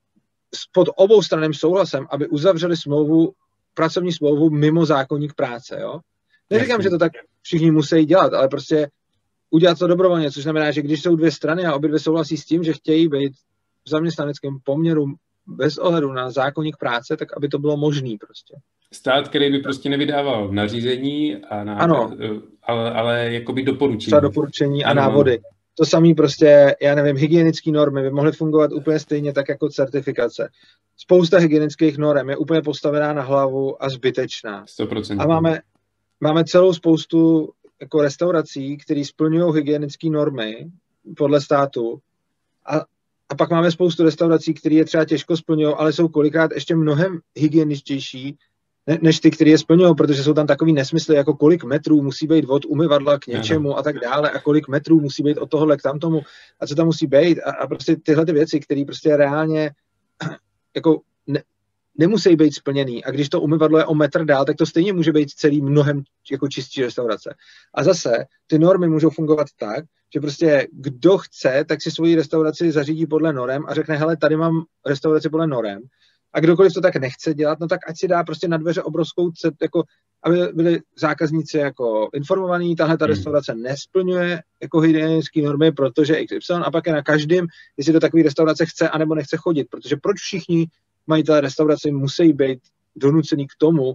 pod obou straným souhlasem, aby uzavřeli smlouvu, pracovní smlouvu mimo zákoník práce, jo. Neříkám, že to tak všichni musí dělat, ale prostě udělat to dobrovolně, což znamená, že když jsou dvě strany a obě dvě souhlasí s tím, že chtějí být v zaměstnaneckém poměru bez ohledu na zákoník práce, tak aby to bylo možný prostě. Stát, který by prostě nevydával nařízení, a na, ano. ale, ale jakoby doporučení. Třeba doporučení a ano. návody. To samé prostě, já nevím, hygienické normy by mohly fungovat úplně stejně tak jako certifikace. Spousta hygienických norm je úplně postavená na hlavu a zbytečná. sto procent. A máme, máme celou spoustu jako restaurací, které splňují hygienické normy podle státu a, a pak máme spoustu restaurací, které je třeba těžko splňují, ale jsou kolikrát ještě mnohem hygieničtější ne, než ty, které je splňují, protože jsou tam takový nesmysly, jako kolik metrů musí být od umyvadla k něčemu a tak dále a kolik metrů musí být od tohohle k tamtomu a co tam musí být a, a prostě tyhle ty věci, které prostě reálně jako ne, nemusí být splněný a když to umyvadlo je o metr dál, tak to stejně může být celý mnohem jako čistší restaurace. A zase ty normy můžou fungovat tak, že prostě kdo chce, tak si svoji restauraci zařídí podle norem a řekne, hele, tady mám restauraci podle norem, A kdokoliv to tak nechce dělat, no tak ať si dá prostě na dveře obrovskou, jako, aby byli zákazníci jako informovaní, tahle ta restaurace nesplňuje jako hygienické normy, protože X Y, a pak je na každém, jestli do takové restaurace chce anebo nechce chodit, protože proč všichni majitelé restaurace musí být donucený k tomu,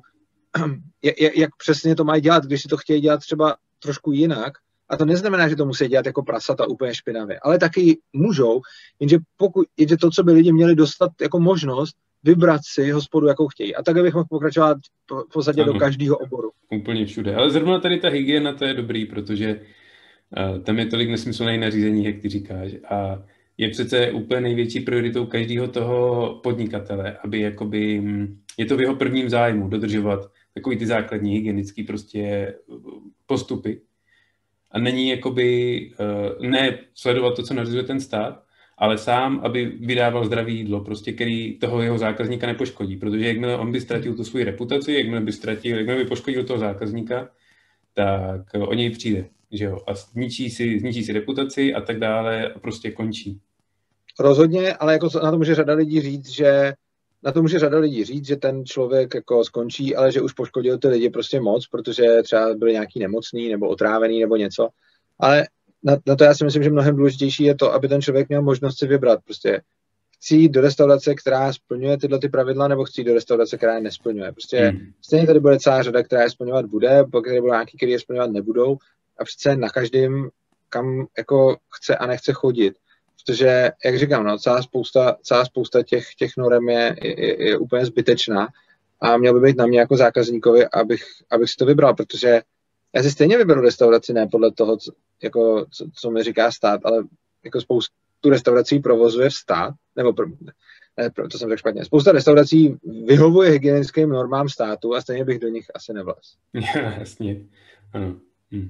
jak přesně to mají dělat, když si to chtějí dělat třeba trošku jinak. A to neznamená, že to musí dělat jako prasata úplně špinavě, ale taky můžou, jenže pokud jenže to, co by lidi měli dostat jako možnost, vybrat si hospodu, jakou chtějí. A tak bych mohl pokračovat v podstatě do každého oboru. Úplně všude. Ale zrovna tady ta hygiena, to je dobrý, protože uh, tam je tolik nesmyslných nařízení, jak ty říkáš. A je přece úplně největší prioritou každého toho podnikatele, aby jakoby, je to v jeho prvním zájmu dodržovat takový ty základní hygienické prostě postupy. A není jakoby, uh, ne sledovat to, co nařizuje ten stát, ale sám, aby vydával zdravé jídlo, prostě, který toho jeho zákazníka nepoškodí. Protože jakmile on by ztratil tu svoji reputaci, jakmile by ztratil, jakmile by poškodil toho zákazníka, tak o něj přijde, že jo. A zničí si, zničí si reputaci a tak dále a prostě končí. Rozhodně, ale jako na to může řada lidí říct, že na to může řada lidí říct, že ten člověk jako skončí, ale že už poškodil ty lidi prostě moc, protože třeba byli nějaký nemocný nebo otrávený nebo něco. Ale na, na to já si myslím, že mnohem důležitější je to, aby ten člověk měl možnost si vybrat. Prostě chci jít do restaurace, která splňuje tyhle ty pravidla, nebo chci jít do restaurace, která je nesplňuje. Prostě hmm. stejně tady bude celá řada, která je splňovat bude, pak tady budou nějaký, který je splňovat nebudou. A přece na každém, kam jako chce a nechce chodit. Protože, jak říkám, no, celá spousta, celá spousta těch, těch norem je, je, je úplně zbytečná a měl by být na mě jako zákazníkovi, abych, abych si to vybral, protože já si stejně vyberu restauraci ne podle toho, co, jako, co, co mi říká stát, ale jako spoustu restaurací provozuje stát, nebo ne, to jsem řekl špatně, spousta restaurací vyhovuje hygienickým normám státu a stejně bych do nich asi nevlez. Jasně, ano. Hm.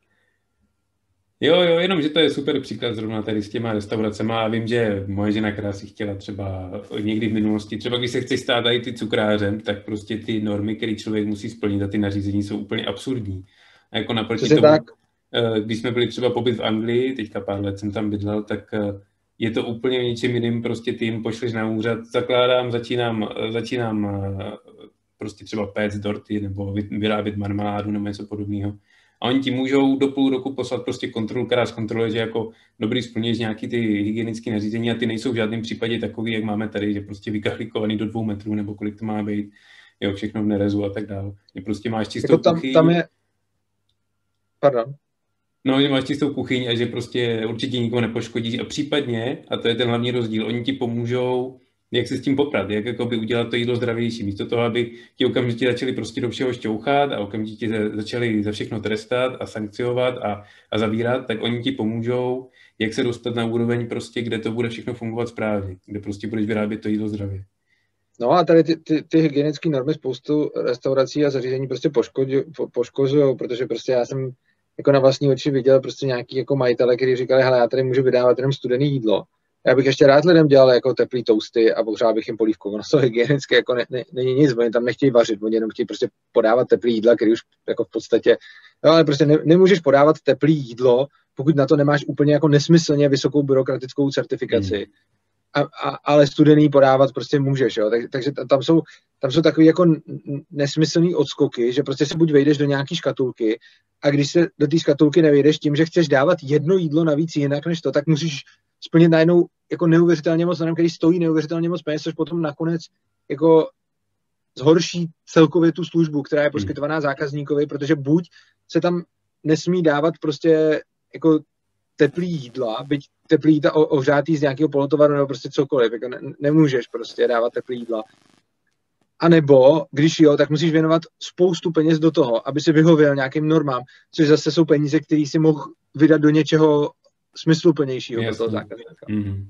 Jo, jo, jenom, že to je super příklad zrovna tady s těma restauracema a vím, že moje žena, která si chtěla třeba někdy v minulosti, třeba když se chce stát tady ty cukrářem, tak prostě ty normy, které člověk musí splnit a ty nařízení jsou úplně absurdní. A jako naproti tomu, tak? Když jsme byli třeba pobyt v Anglii, teďka pár let jsem tam bydlel, tak je to úplně něčím jiným, prostě ty jim pošleš na úřad, zakládám, začínám, začínám prostě třeba péct dorty nebo vyrábět marmeládu nebo něco podobného. A oni ti můžou do půl roku poslat prostě kontrolu, která zkontroluje, že jako dobrý splňuješ nějaký ty hygienické nařízení a ty nejsou v žádném případě takový, jak máme tady, že prostě vykahlikovaný do dvou metrů nebo kolik to má být, jo, všechno v nerezu a tak dále. Že prostě máš čistou jako tam, kuchyň. Tam je... Pardon. No, že máš čistou kuchyň a že prostě určitě nikoho nepoškodíš a případně, a to je ten hlavní rozdíl, oni ti pomůžou, jak se s tím poprat, jak jakoby udělat to jídlo zdravější. Místo toho, aby ti okamžitě začali prostě do všeho šťouchat a okamžitě začali za všechno trestat a sankciovat a, a zavírat, tak oni ti pomůžou, jak se dostat na úroveň prostě, kde to bude všechno fungovat správně, kde prostě budeš vyrábět to jídlo zdravě. No a tady ty, ty, ty hygienické normy spoustu restaurací a zařízení prostě poškozují, protože prostě já jsem jako na vlastní oči viděl prostě nějaký jako majitele, kteří říkali, hele, já tady můžu vydávat jenom studený jídlo. Já bych ještě rád lidem dělal jako teplý toasty a pohřál bych jim polívku. Ono to hygienické jako ne, ne, není nic, oni tam nechtějí vařit, oni jenom chtějí prostě podávat teplý jídla, který už jako v podstatě, no ale prostě ne, nemůžeš podávat teplý jídlo, pokud na to nemáš úplně jako nesmyslně vysokou byrokratickou certifikaci. Hmm. A, a, ale studený podávat prostě můžeš, jo. Tak, takže tam jsou, tam jsou takový jako nesmyslný odskoky, že prostě se buď vejdeš do nějaký škatulky a když se do té škatulky nevejdeš tím, že chceš dávat jedno jídlo navíc jinak než to, tak musíš splnit najednou jako neuvěřitelně moc, který stojí neuvěřitelně moc peněz, což potom nakonec jako zhorší celkově tu službu, která je poskytovaná zákazníkovi, protože buď se tam nesmí dávat prostě jako teplý jídla, byť teplý jídla ohřátý z nějakého polotovaru nebo prostě cokoliv, jako ne, nemůžeš prostě dávat teplý jídla. A nebo, když jo, tak musíš věnovat spoustu peněz do toho, aby si vyhověl nějakým normám, což zase jsou peníze, které si mohl vydat do něčeho smysluplnějšího pro toho zákazníka. Mm-hmm.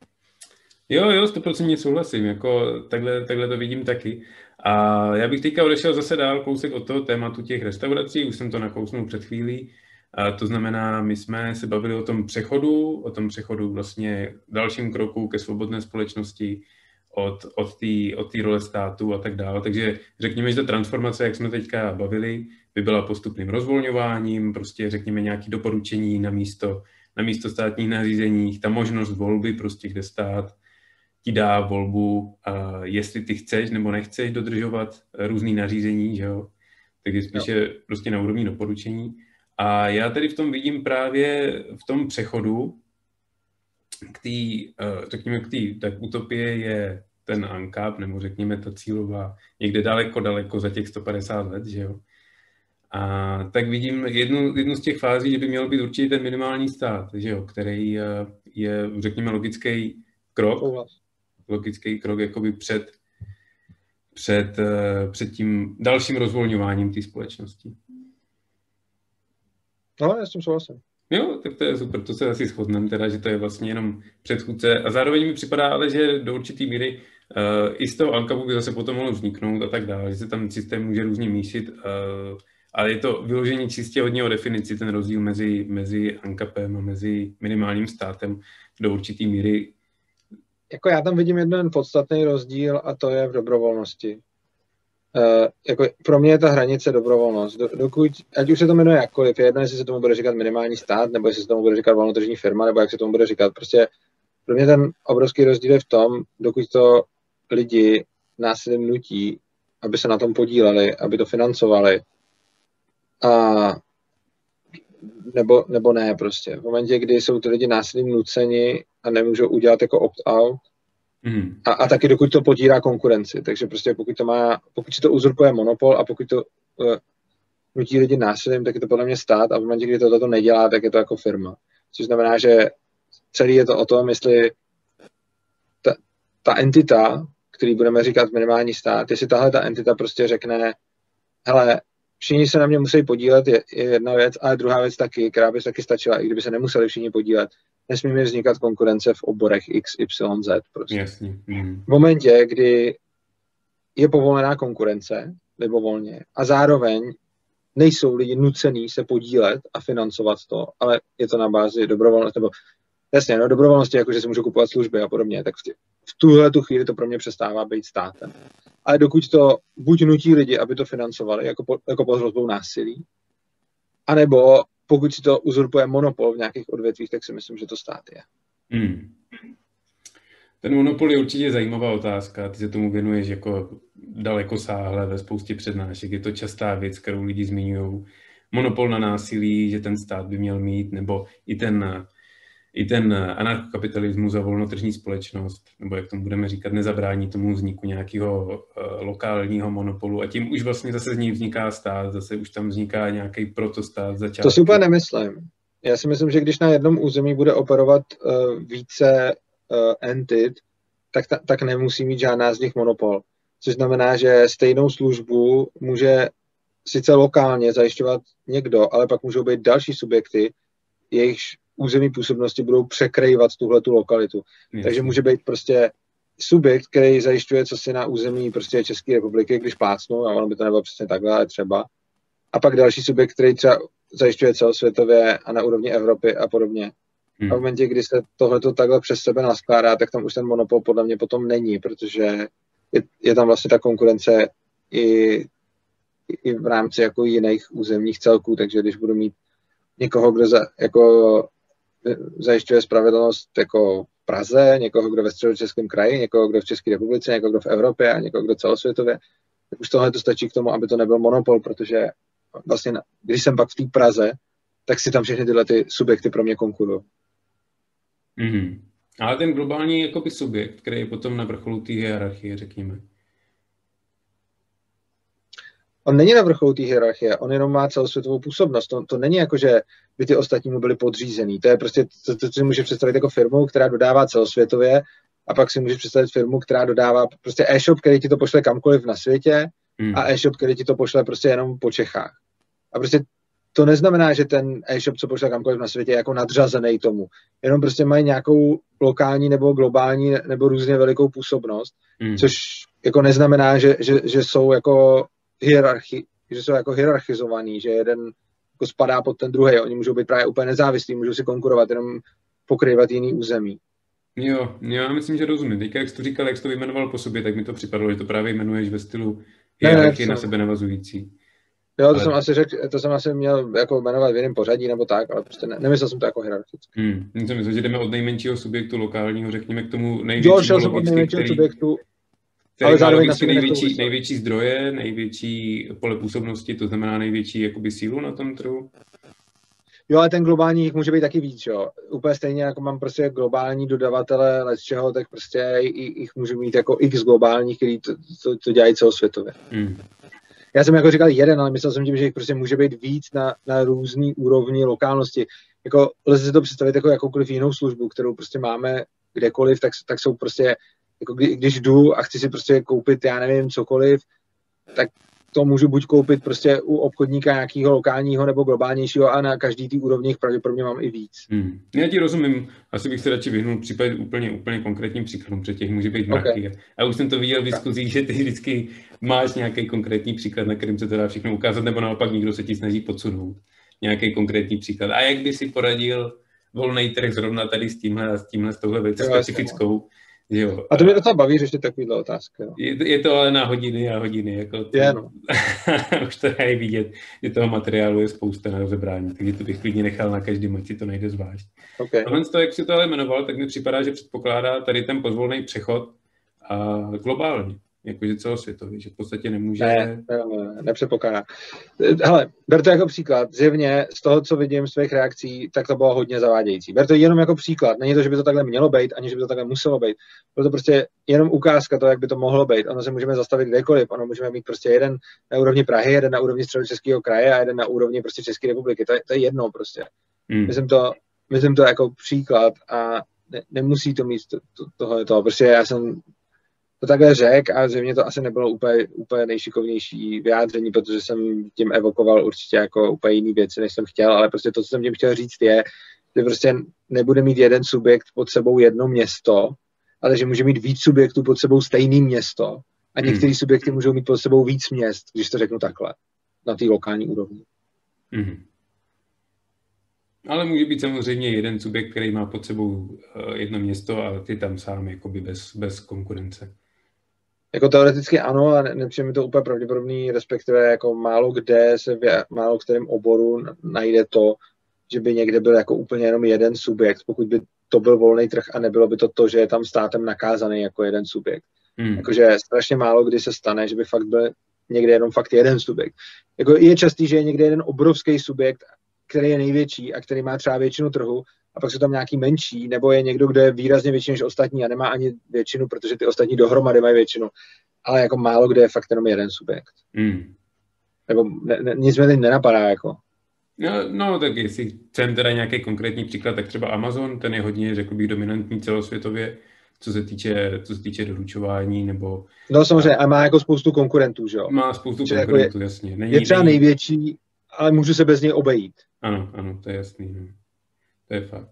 Jo, jo, sto procent souhlasím, jako takhle, takhle to vidím taky. A já bych teďka odešel zase dál kousek od toho tématu těch restaurací, už jsem to nakousnul před chvílí. A to znamená, my jsme se bavili o tom přechodu, o tom přechodu vlastně dalším kroku ke svobodné společnosti od, od té od role státu a tak dále. Takže řekněme, že ta transformace, jak jsme teďka bavili, by byla postupným rozvolňováním, prostě řekněme nějaké doporučení na místo, na místo státních nařízení, ta možnost volby, prostě kde stát ti dá volbu, uh, jestli ty chceš nebo nechceš dodržovat různý nařízení, že jo? Takže spíše no. prostě na úrovni doporučení. A já tady v tom vidím právě v tom přechodu k té, uh, řekněme, k té tak utopie je ten ANCAP, nebo řekněme ta cílová někde daleko, daleko za těch sto padesát let, že jo? A tak vidím jednu, jednu z těch fází, že by měl být určitě ten minimální stát, že jo, který je, řekněme, logický krok, logický krok jakoby před, před, před tím dalším rozvolňováním té společnosti. No, já s tím souhlasím. Jo, tak to je super, to se asi shodneme, teda, že to je vlastně jenom předchůdce. A zároveň mi připadá, ale že do určitý míry uh, i z toho ANCAPu by zase potom mohlo vzniknout a tak dále, že se tam systém může různě míšit, uh, ale je to vyložení čistě hodně o definici, ten rozdíl mezi, mezi ANCAPem a mezi minimálním státem do určitý míry. Jako já tam vidím jeden podstatný rozdíl a to je v dobrovolnosti. Uh, jako pro mě je ta hranice dobrovolnost. Do, dokud, ať už se to jmenuje jakkoliv, je jedno, jestli se tomu bude říkat minimální stát, nebo jestli se tomu bude říkat volnotržní firma, nebo jak se tomu bude říkat. Prostě pro mě ten obrovský rozdíl je v tom, dokud to lidi násilím nutí, aby se na tom podíleli, aby to financovali, a nebo, nebo ne prostě. V momentě, kdy jsou ty lidi násilím nuceni a nemůžou udělat jako opt-out, Mm. A, a taky dokud to potírá konkurenci. Takže prostě pokud to má, pokud si to uzurpuje monopol a pokud to uh, nutí lidi násilím, tak je to podle mě stát a v momentě, kdy tohle to nedělá, tak je to jako firma. Což znamená, že celý je to o tom, jestli ta, ta entita, který budeme říkat minimální stát, jestli tahle ta entita prostě řekne, hele, všichni se na mě musí podílet, je, je jedna věc, ale druhá věc taky, která by taky stačila, i kdyby se nemuseli všichni podílet. Nesmí mi vznikat konkurence v oborech X, Y, Z. Prostě. Jasně. Mm. V momentě, kdy je povolená konkurence, libovolně, a zároveň nejsou lidi nucený se podílet a financovat to, ale je to na bázi dobrovolnosti, nebo jasně, no, dobrovolnosti, jakože si můžu kupovat služby a podobně, tak v tuhle tu chvíli to pro mě přestává být státem. Ale dokud to buď nutí lidi, aby to financovali, jako, po, jako pod hrozbou násilí, anebo pokud si to uzurpuje monopol v nějakých odvětvích, tak si myslím, že to stát je. Hmm. Ten monopol je určitě zajímavá otázka. Ty se tomu věnuješ jako daleko sáhle ve spoustě přednášek. Je to častá věc, kterou lidi zmiňují. Monopol na násilí, že ten stát by měl mít, nebo i ten, i ten anarchokapitalismus a volnotržní společnost, nebo jak tomu budeme říkat, nezabrání tomu vzniku nějakého uh, lokálního monopolu. A tím už vlastně zase z něj vzniká stát, zase už tam vzniká nějaký protostát začátku. To si úplně nemyslím. Já si myslím, že když na jednom území bude operovat uh, více uh, entit, tak, ta, tak nemusí mít žádná z nich monopol. Což znamená, že stejnou službu může sice lokálně zajišťovat někdo, ale pak můžou být další subjekty, jejichž území působnosti budou překrývat tuhletu lokalitu. Yes. Takže může být prostě subjekt, který zajišťuje cosi na území prostě České republiky, když plácnou, a ono by to nebylo přesně takhle, ale třeba. A pak další subjekt, který třeba zajišťuje celosvětově a na úrovni Evropy a podobně. Hmm. A v momentě, kdy se tohleto takhle přes sebe naskládá, tak tam už ten monopol podle mě potom není, protože je, je tam vlastně ta konkurence i, i v rámci jako jiných územních celků, takže když budu mít někoho, kdo za, jako zajišťuje spravedlnost jako v Praze, někoho, kdo ve Středočeském kraji, někoho, kdo v České republice, někoho, kdo v Evropě a někoho, kdo celosvětově, tak už tohle to stačí k tomu, aby to nebyl monopol, protože vlastně, když jsem pak v té Praze, tak si tam všechny tyhle ty subjekty pro mě konkurují. Mm-hmm. Ale ten globální jakoby subjekt, který je potom na vrcholu té hierarchie, řekněme. On není na vrcholu té hierarchie, on jenom má celosvětovou působnost. To, to není jako, že by ty ostatní mu byli podřízený. To je prostě, to, to si může představit jako firmu, která dodává celosvětově, a pak si může představit firmu, která dodává prostě e-shop, který ti to pošle kamkoliv na světě, hmm. a e-shop, který ti to pošle prostě jenom po Čechách. A prostě to neznamená, že ten e-shop, co pošle kamkoliv na světě, je jako nadřazený tomu. Jenom prostě mají nějakou lokální nebo globální nebo různě velikou působnost, hmm. což jako neznamená, že, že, že jsou jako hierarchi, že jsou jako hierarchizovaný, že jeden jako spadá pod ten druhý. Oni můžou být právě úplně nezávislí, můžou si konkurovat, jenom pokrývat jiný území. Jo, já myslím, že rozumím. Teďka, jak jsi to říkal, jak jsi to vyjmenoval po sobě, tak mi to připadalo, že to právě jmenuješ ve stylu hierarchie na sebe navazující. Jo, to ale... jsem asi řekl, to jsem asi měl jako jmenovat v jiném pořadí nebo tak, ale prostě ne, nemyslel jsem to jako hierarchicky. Hmm. Myslím, že jdeme od nejmenšího subjektu lokálního, řekněme, k tomu Jo, šel největšímu jsem od logicky, nejmenšího který, subjektu, který ale má zároveň na logicky sebe největší, největší zdroje, největší pole působnosti, to znamená největší jakoby sílu na tom trhu. Jo, ale ten globální jich může být taky víc, jo. Úplně stejně jako mám prostě globální dodavatele let čeho, tak prostě jich můžu mít jako x globálních, který to, to, to dělají celosvětově. Hmm. Já jsem jako říkal jeden, ale myslel jsem tím, že jich prostě může být víc na, na různý úrovni lokálnosti. Jako lze si to představit jako jakoukoliv jinou službu, kterou prostě máme kdekoliv, tak, tak jsou prostě, jako kdy, když jdu a chci si prostě koupit, já nevím, cokoliv, tak to můžu buď koupit prostě u obchodníka nějakého lokálního nebo globálnějšího a na každý ty úrovních pravděpodobně mám i víc. Hmm. Já ti rozumím, asi bych se radši vyhnul případě úplně, úplně konkrétním příkladům, protože těch může být mraky. Okay. A už jsem to viděl v diskuzích, že ty vždycky máš nějaký konkrétní příklad, na kterým se to dá všechno ukázat, nebo naopak někdo se ti snaží podsunout nějaký konkrétní příklad. A jak by si poradil volný trh zrovna tady s tímhle a s tímhle s touhle velice specifickou? Jo. A to mě docela baví řešit takovýhle otázky. Jo. Je, je to ale na hodiny a hodiny. Jako to, je, no. Už to je vidět, že toho materiálu je spousta na rozebrání, takže to bych klidně nechal na každém, ať si to najde zvlášť. Okay. Tohle z toho, jak si to ale jmenoval, tak mi připadá, že předpokládá tady ten pozvolný přechod a globálně, jakože celosvětový, že v podstatě nemůže... Ne, ne, ne, nepředpokládá. Hele, ber to jako příklad. Zjevně z toho, co vidím z tvých reakcí, tak to bylo hodně zavádějící. Ber to jenom jako příklad. Není to, že by to takhle mělo být, ani že by to takhle muselo být. Bylo to prostě jenom ukázka toho, jak by to mohlo být. Ono se můžeme zastavit kdekoliv. Ono můžeme mít prostě jeden na úrovni Prahy, jeden na úrovni Středočeského kraje a jeden na úrovni prostě České republiky. To je, to je jedno prostě. Hmm. Myslím to, myslím to jako příklad a ne, nemusí to mít to, to, tohle toho. Prostě já jsem to takhle řek a zřejmě to asi nebylo úplně, úplně nejšikovnější vyjádření, protože jsem tím evokoval určitě jako úplně jiný věci, než jsem chtěl, ale prostě to, co jsem tím chtěl říct je, že prostě nebude mít jeden subjekt pod sebou jedno město, ale že může mít víc subjektů pod sebou stejné město a některé hmm. subjekty můžou mít pod sebou víc měst, když to řeknu takhle, na té lokální úrovni. Hmm. Ale může být samozřejmě jeden subjekt, který má pod sebou jedno město a ty tam sám jakoby bez, bez konkurence. Jako teoreticky ano, a nepřijde mi to úplně pravděpodobný, respektive jako málo kde se v málo kterém oboru najde to, že by někde byl jako úplně jenom jeden subjekt, pokud by to byl volný trh a nebylo by to to, že je tam státem nakázaný jako jeden subjekt. Hmm. Jakože strašně málo kdy se stane, že by fakt byl někde jenom fakt jeden subjekt. Jako je častý, že je někde jeden obrovský subjekt, který je největší a který má třeba většinu trhu, a pak jsou tam nějaký menší, nebo je někdo, kdo je výrazně větší než ostatní a nemá ani většinu, protože ty ostatní dohromady mají většinu. Ale jako málo kde je fakt jenom jeden subjekt. Mm. Nebo ne, ne, nic mě teď nenapadá, jako. No, no, tak jestli chcem teda nějaký konkrétní příklad, tak třeba Amazon, ten je hodně, řekl bych, dominantní celosvětově, co se týče, co se týče doručování, nebo... No samozřejmě, a má jako spoustu konkurentů, že jo? Má spoustu že konkurentů, jako je, jasně. Není, je třeba není... největší, ale můžu se bez něj obejít. Ano, ano, to je jasný, no. To je fakt.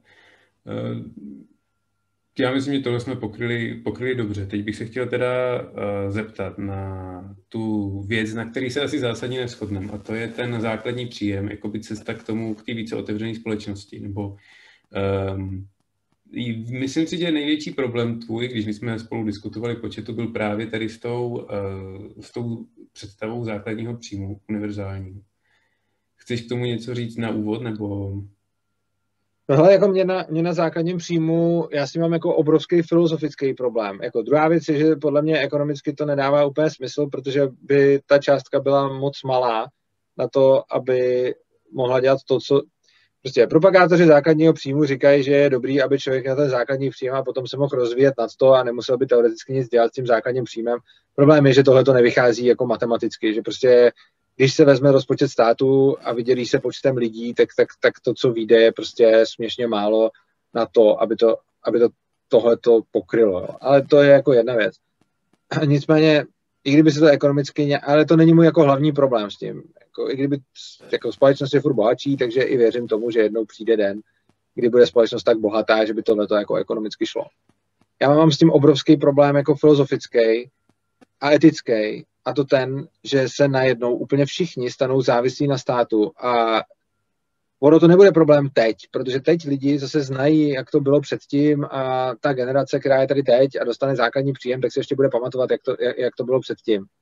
Já myslím, že tohle jsme pokryli, pokryli dobře. Teď bych se chtěl teda zeptat na tu věc, na který se asi zásadně neshodneme, a to je ten základní příjem, jakoby cesta k tomu, k té více otevřené společnosti. Nebo um, myslím si, že největší problém tvůj, když my jsme spolu diskutovali po chatu, byl právě tady s tou, uh, s tou představou základního příjmu univerzálního. Chceš k tomu něco říct na úvod, nebo... No hele, jako mě na, mě na základním příjmu, já si mám jako obrovský filozofický problém. Jako druhá věc je, že podle mě ekonomicky to nedává úplně smysl, protože by ta částka byla moc malá na to, aby mohla dělat to, co... Prostě propagátoři základního příjmu říkají, že je dobrý, aby člověk na ten základní příjem a potom se mohl rozvíjet nad to a nemusel by teoreticky nic dělat s tím základním příjmem. Problém je, že tohle to nevychází jako matematicky, že prostě když se vezme rozpočet státu a vydělí se počtem lidí, tak, tak, tak to, co vyjde, je prostě směšně málo na to, aby to, aby to tohleto pokrylo. Jo. Ale to je jako jedna věc. Nicméně, i kdyby se to ekonomicky, ale to není můj jako hlavní problém s tím. Jako, i kdyby jako společnost je furt bohatší, takže i věřím tomu, že jednou přijde den, kdy bude společnost tak bohatá, že by tohleto jako ekonomicky šlo. Já mám s tím obrovský problém jako filozofický a etický, a to ten, že se najednou úplně všichni stanou závislí na státu a ono to nebude problém teď, protože teď lidi zase znají, jak to bylo předtím a ta generace, která je tady teď a dostane základní příjem, tak se ještě bude pamatovat, jak to, jak to bylo předtím.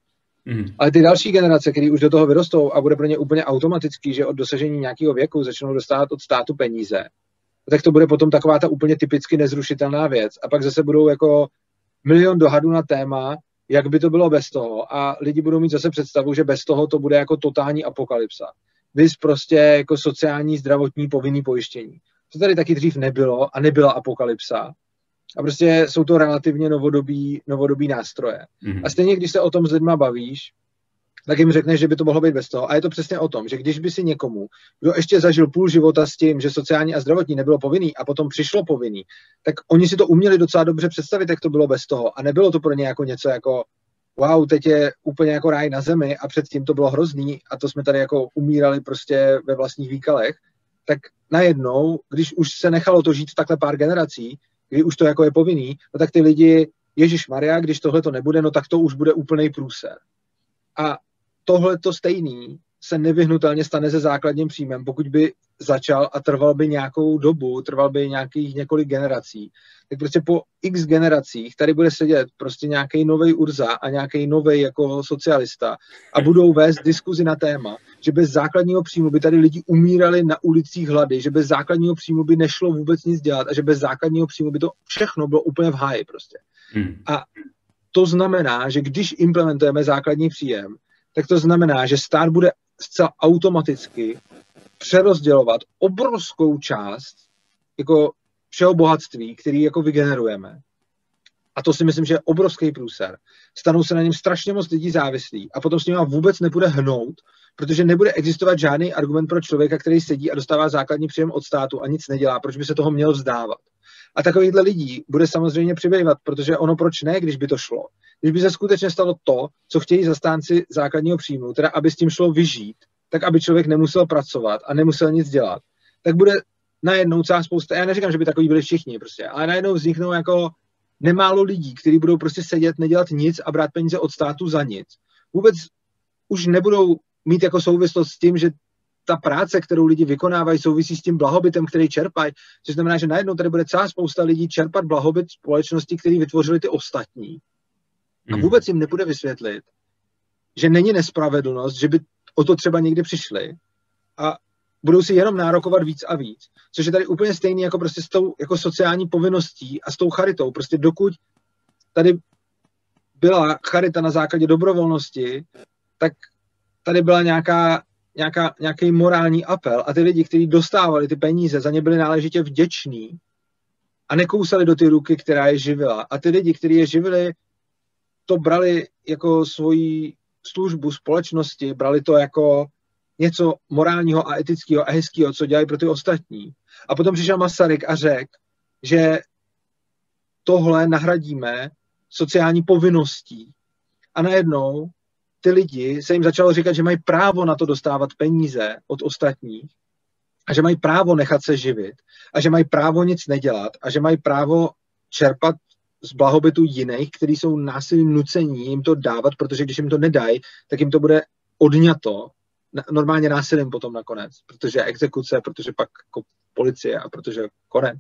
Mm. Ale ty další generace, které už do toho vyrostou a bude pro ně úplně automatický, že od dosažení nějakého věku začnou dostávat od státu peníze, tak to bude potom taková ta úplně typicky nezrušitelná věc. A pak zase budou jako milion dohadů na téma, jak by to bylo bez toho. A lidi budou mít zase představu, že bez toho to bude jako totální apokalypsa. Vys prostě jako sociální, zdravotní, povinný pojištění. To tady taky dřív nebylo a nebyla apokalypsa. A prostě jsou to relativně novodobí, novodobí nástroje. Mm. A stejně, když se o tom s lidma bavíš, tak jim řekneš, že by to mohlo být bez toho. A je to přesně o tom, že když by si někomu, kdo ještě zažil půl života s tím, že sociální a zdravotní nebylo povinný a potom přišlo povinný, tak oni si to uměli docela dobře představit, jak to bylo bez toho. A nebylo to pro ně jako něco jako wow, teď je úplně jako ráj na zemi a předtím to bylo hrozný a to jsme tady jako umírali prostě ve vlastních výkalech. Tak najednou, když už se nechalo to žít v takhle pár generací, kdy už to jako je povinný, no tak ty lidi, ježišmarja, když tohle to nebude, no tak to už bude úplnej průser. A tohle to stejný se nevyhnutelně stane se základním příjmem, pokud by začal a trval by nějakou dobu, trval by nějakých několik generací, tak prostě po x generacích tady bude sedět prostě nějaký novej Urza a nějaký novej jako socialista a budou vést diskuzi na téma, že bez základního příjmu by tady lidi umírali na ulicích hlady, že bez základního příjmu by nešlo vůbec nic dělat a že bez základního příjmu by to všechno bylo úplně v háji prostě. Hmm. A to znamená, že když implementujeme základní příjem, tak to znamená, že stát bude zcela automaticky přerozdělovat obrovskou část jako všeho bohatství, který jako vygenerujeme. A to si myslím, že je obrovský průser. Stanou se na něm strašně moc lidí závislí a potom s nimi vůbec nebude hnout, protože nebude existovat žádný argument pro člověka, který sedí a dostává základní příjem od státu a nic nedělá, proč by se toho měl vzdávat. A takovýchhle lidí bude samozřejmě přibývat, protože ono proč ne, když by to šlo. Když by se skutečně stalo to, co chtějí zastánci základního příjmu, teda aby s tím šlo vyžít, tak aby člověk nemusel pracovat a nemusel nic dělat, tak bude najednou celá spousta, já neříkám, že by takový byli všichni prostě, ale najednou vzniknou jako nemálo lidí, kteří budou prostě sedět, nedělat nic a brát peníze od státu za nic. Vůbec už nebudou mít jako souvislost s tím, že ta práce, kterou lidi vykonávají, souvisí s tím blahobytem, který čerpají, což znamená, že najednou tady bude celá spousta lidí čerpat blahobyt společnosti, který vytvořili ty ostatní. A vůbec jim nebude vysvětlit, že není nespravedlnost, že by o to třeba někdy přišli a budou si jenom nárokovat víc a víc. Což je tady úplně stejný jako prostě s tou jako sociální povinností a s tou charitou. Prostě dokud tady byla charita na základě dobrovolnosti, tak tady byla nějaká, nějaká, nějaký morální apel a ty lidi, kteří dostávali ty peníze, za ně byli náležitě vděční a nekousali do ty ruky, která je živila. A ty lidi, kteří je živili, to brali jako svoji službu společnosti, brali to jako něco morálního a etického a hezkého, co dělají pro ty ostatní. A potom přišel Masaryk a řekl, že tohle nahradíme sociální povinností. A najednou ty lidi se jim začalo říkat, že mají právo na to dostávat peníze od ostatních a že mají právo nechat se živit a že mají právo nic nedělat a že mají právo čerpat z blahobytu jiných, kteří jsou násilím nucení jim to dávat, protože když jim to nedají, tak jim to bude odňato, normálně násilím potom nakonec, protože exekuce, protože pak jako policie a protože konec.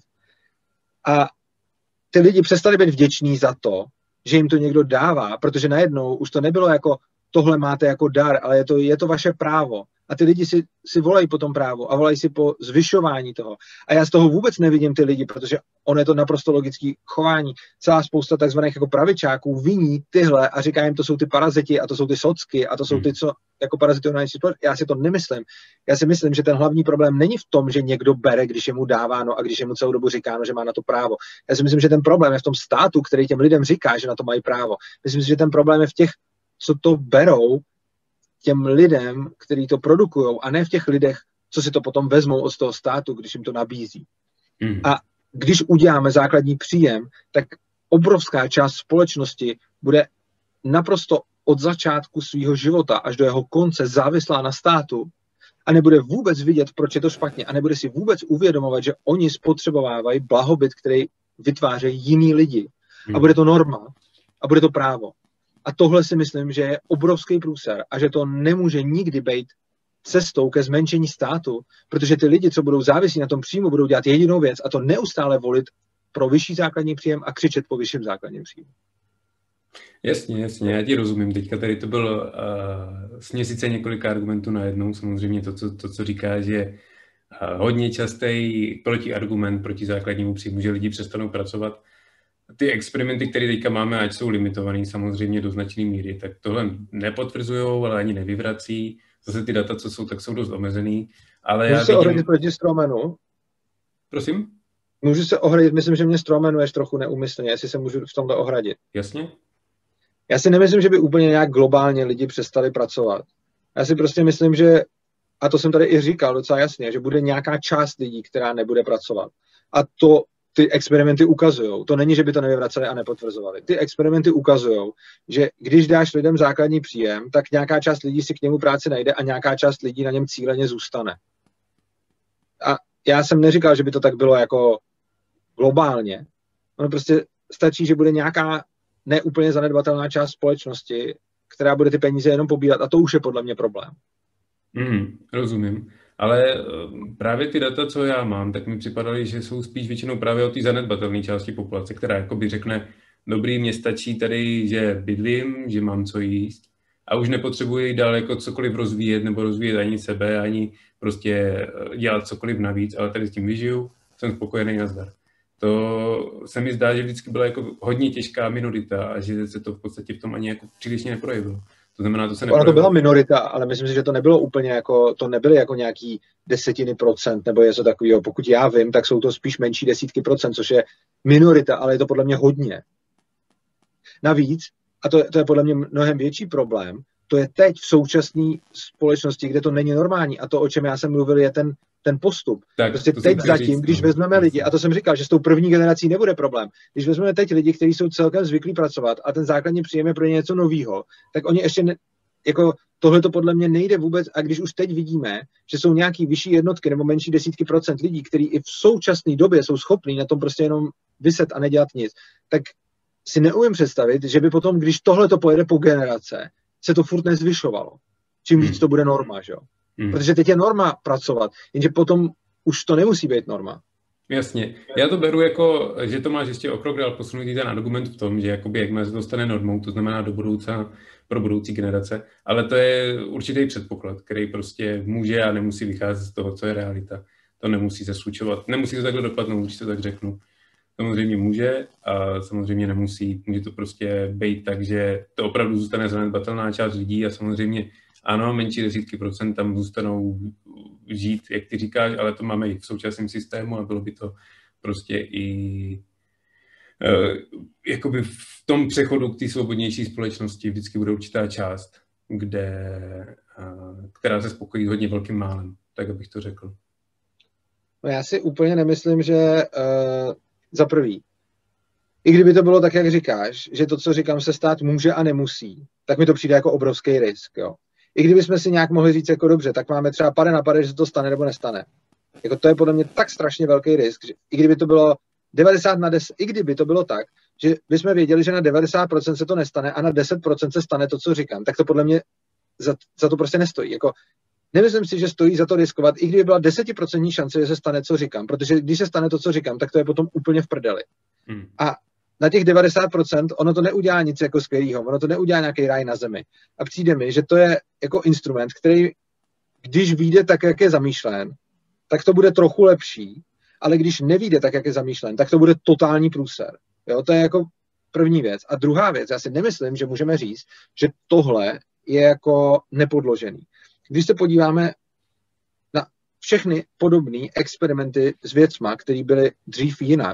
A ty lidi přestali být vděční za to, že jim to někdo dává, protože najednou už to nebylo jako tohle máte jako dar, ale je to, je to vaše právo. A ty lidi si, si volají po tom právu a volají si po zvyšování toho. A já z toho vůbec nevidím ty lidi, protože on je to naprosto logické chování. Celá spousta takzvaných jako pravičáků viní tyhle a říká jim, to jsou ty paraziti a to jsou ty socky a to jsou ty, co jako parazitují na společnost. Já si to nemyslím. Já si myslím, že ten hlavní problém není v tom, že někdo bere, když je mu dáváno a když je mu celou dobu říkáno, že má na to právo. Já si myslím, že ten problém je v tom státu, který těm lidem říká, že na to mají právo. Myslím si, že ten problém je v těch, co to berou, těm lidem, kteří to produkujou, a ne v těch lidech, co si to potom vezmou od toho státu, když jim to nabízí. Mm. A když uděláme základní příjem, tak obrovská část společnosti bude naprosto od začátku svého života až do jeho konce závislá na státu a nebude vůbec vidět, proč je to špatně a nebude si vůbec uvědomovat, že oni spotřebovávají blahobyt, který vytvářejí jiní lidi. Mm. A bude to norma a bude to právo. A tohle si myslím, že je obrovský průser a že to nemůže nikdy být cestou ke zmenšení státu, protože ty lidi, co budou závislí na tom příjmu, budou dělat jedinou věc a to neustále volit pro vyšší základní příjem a křičet po vyšším základním příjmu. Jasně, jasně, já ti rozumím. Teďka tady to byl uh, směsice několika argumentů najednou. Samozřejmě to, co, to, co říkáš, je uh, hodně častý protiargument proti základnímu příjmu, že lidi přestanou pracovat. Ty experimenty, které teďka máme, ať jsou limitované samozřejmě do značné míry, tak tohle nepotvrzují, ale ani nevyvrací. Zase ty data, co jsou, tak jsou dost omezený. Ale Můžu já se vidím... ohradit proti Stromanu? Prosím? Můžu se ohradit, myslím, že mě Stromanuješ trochu neúmyslně, jestli se můžu v tomto ohradit. Jasně. Já si nemyslím, že by úplně nějak globálně lidi přestali pracovat. Já si prostě myslím, že, a to jsem tady i říkal docela jasně, že bude nějaká část lidí, která nebude pracovat. A to ty experimenty ukazují. To není, že by to nevyvraceli a nepotvrzovali. Ty experimenty ukazují, že když dáš lidem základní příjem, tak nějaká část lidí si k němu práci najde a nějaká část lidí na něm cíleně zůstane. A já jsem neříkal, že by to tak bylo jako globálně. Ono prostě stačí, že bude nějaká neúplně zanedbatelná část společnosti, která bude ty peníze jenom pobírat a to už je podle mě problém. Mm, rozumím. Ale právě ty data, co já mám, tak mi připadaly, že jsou spíš většinou právě o té zanedbatelné části populace, která jakoby řekne, dobrý, mě stačí tady, že bydlím, že mám co jíst a už nepotřebuji dál jako cokoliv rozvíjet nebo rozvíjet ani sebe, ani prostě dělat cokoliv navíc, ale tady s tím vyžiju, jsem spokojený, nazdar. To se mi zdá, že vždycky byla jako hodně těžká minorita a že se to v podstatě v tom ani jako přílišně neprojevilo. To znamená, to se Ona to byla minorita, ale myslím si, že to nebylo úplně jako, to nebyly jako nějaký desetiny procent nebo něco takového. Pokud já vím, tak jsou to spíš menší desítky procent, což je minorita, ale je to podle mě hodně. Navíc, a to, to je podle mě mnohem větší problém, to je teď v současné společnosti, kde to není normální a to, o čem já jsem mluvil, je ten, ten postup. Tak, prostě teď zatím, říct, když vezmeme lidi, a to jsem říkal, že s tou první generací nebude problém, když vezmeme teď lidi, kteří jsou celkem zvyklí pracovat a ten základní příjem je pro ně něco novýho, tak oni ještě, ne, jako tohle to podle mě nejde vůbec a když už teď vidíme, že jsou nějaký vyšší jednotky nebo menší desítky procent lidí, kteří i v současné době jsou schopní na tom prostě jenom vyset a nedělat nic, tak si neumím představit, že by potom, když tohle to pojede po generace, se to furt nezvyšovalo. Čím víc hmm. to bude norma, že jo? Hmm. Protože teď je norma pracovat, jenže potom už to nemusí být norma. Jasně. Já to beru jako, že to máš ještě o krok dál posunutý ten argument v tom, že jakoby jakmile se to stane normou, to znamená do budoucna pro budoucí generace, ale to je určitý předpoklad, který prostě může a nemusí vycházet z toho, co je realita. To nemusí se slučovat, nemusí to takhle dopadnout, když to tak řeknu. Samozřejmě může a samozřejmě nemusí. Může to prostě být tak, že to opravdu zůstane zanedbatelná část lidí a samozřejmě ano, menší desítky procent tam zůstanou žít, jak ty říkáš, ale to máme i v současném systému a bylo by to prostě i uh, jakoby v tom přechodu k té svobodnější společnosti vždycky bude určitá část, kde, uh, která se spokojí hodně velkým málem, tak abych to řekl. No já si úplně nemyslím, že uh... za prvý, i kdyby to bylo tak, jak říkáš, že to, co říkám, se stát může a nemusí, tak mi to přijde jako obrovský risk. Jo. I kdyby jsme si nějak mohli říct jako dobře, tak máme třeba pade na pade, že se to stane nebo nestane. Jako to je podle mě tak strašně velký risk, že i kdyby to bylo devadesát na deset, i kdyby to bylo tak, že bychom věděli, že na devadesát procent se to nestane a na deset procent se stane to, co říkám, tak to podle mě za, za to prostě nestojí. Jako, nemyslím si, že stojí za to riskovat, i kdyby byla desetiprocentní šance, že se stane, co říkám. Protože když se stane to, co říkám, tak to je potom úplně v prdeli. Hmm. A na těch devadesát procent ono to neudělá nic jako skvělýho, ono to neudělá nějaký ráj na zemi. A přijde mi, že to je jako instrument, který, když vyjde tak, jak je zamýšlen, tak to bude trochu lepší, ale když nevyjde tak, jak je zamýšlen, tak to bude totální průser. Jo, to je jako první věc. A druhá věc, já si nemyslím, že můžeme říct, že tohle je jako nepodložený. Když se podíváme na všechny podobné experimenty s věcma, které byly dřív jinak,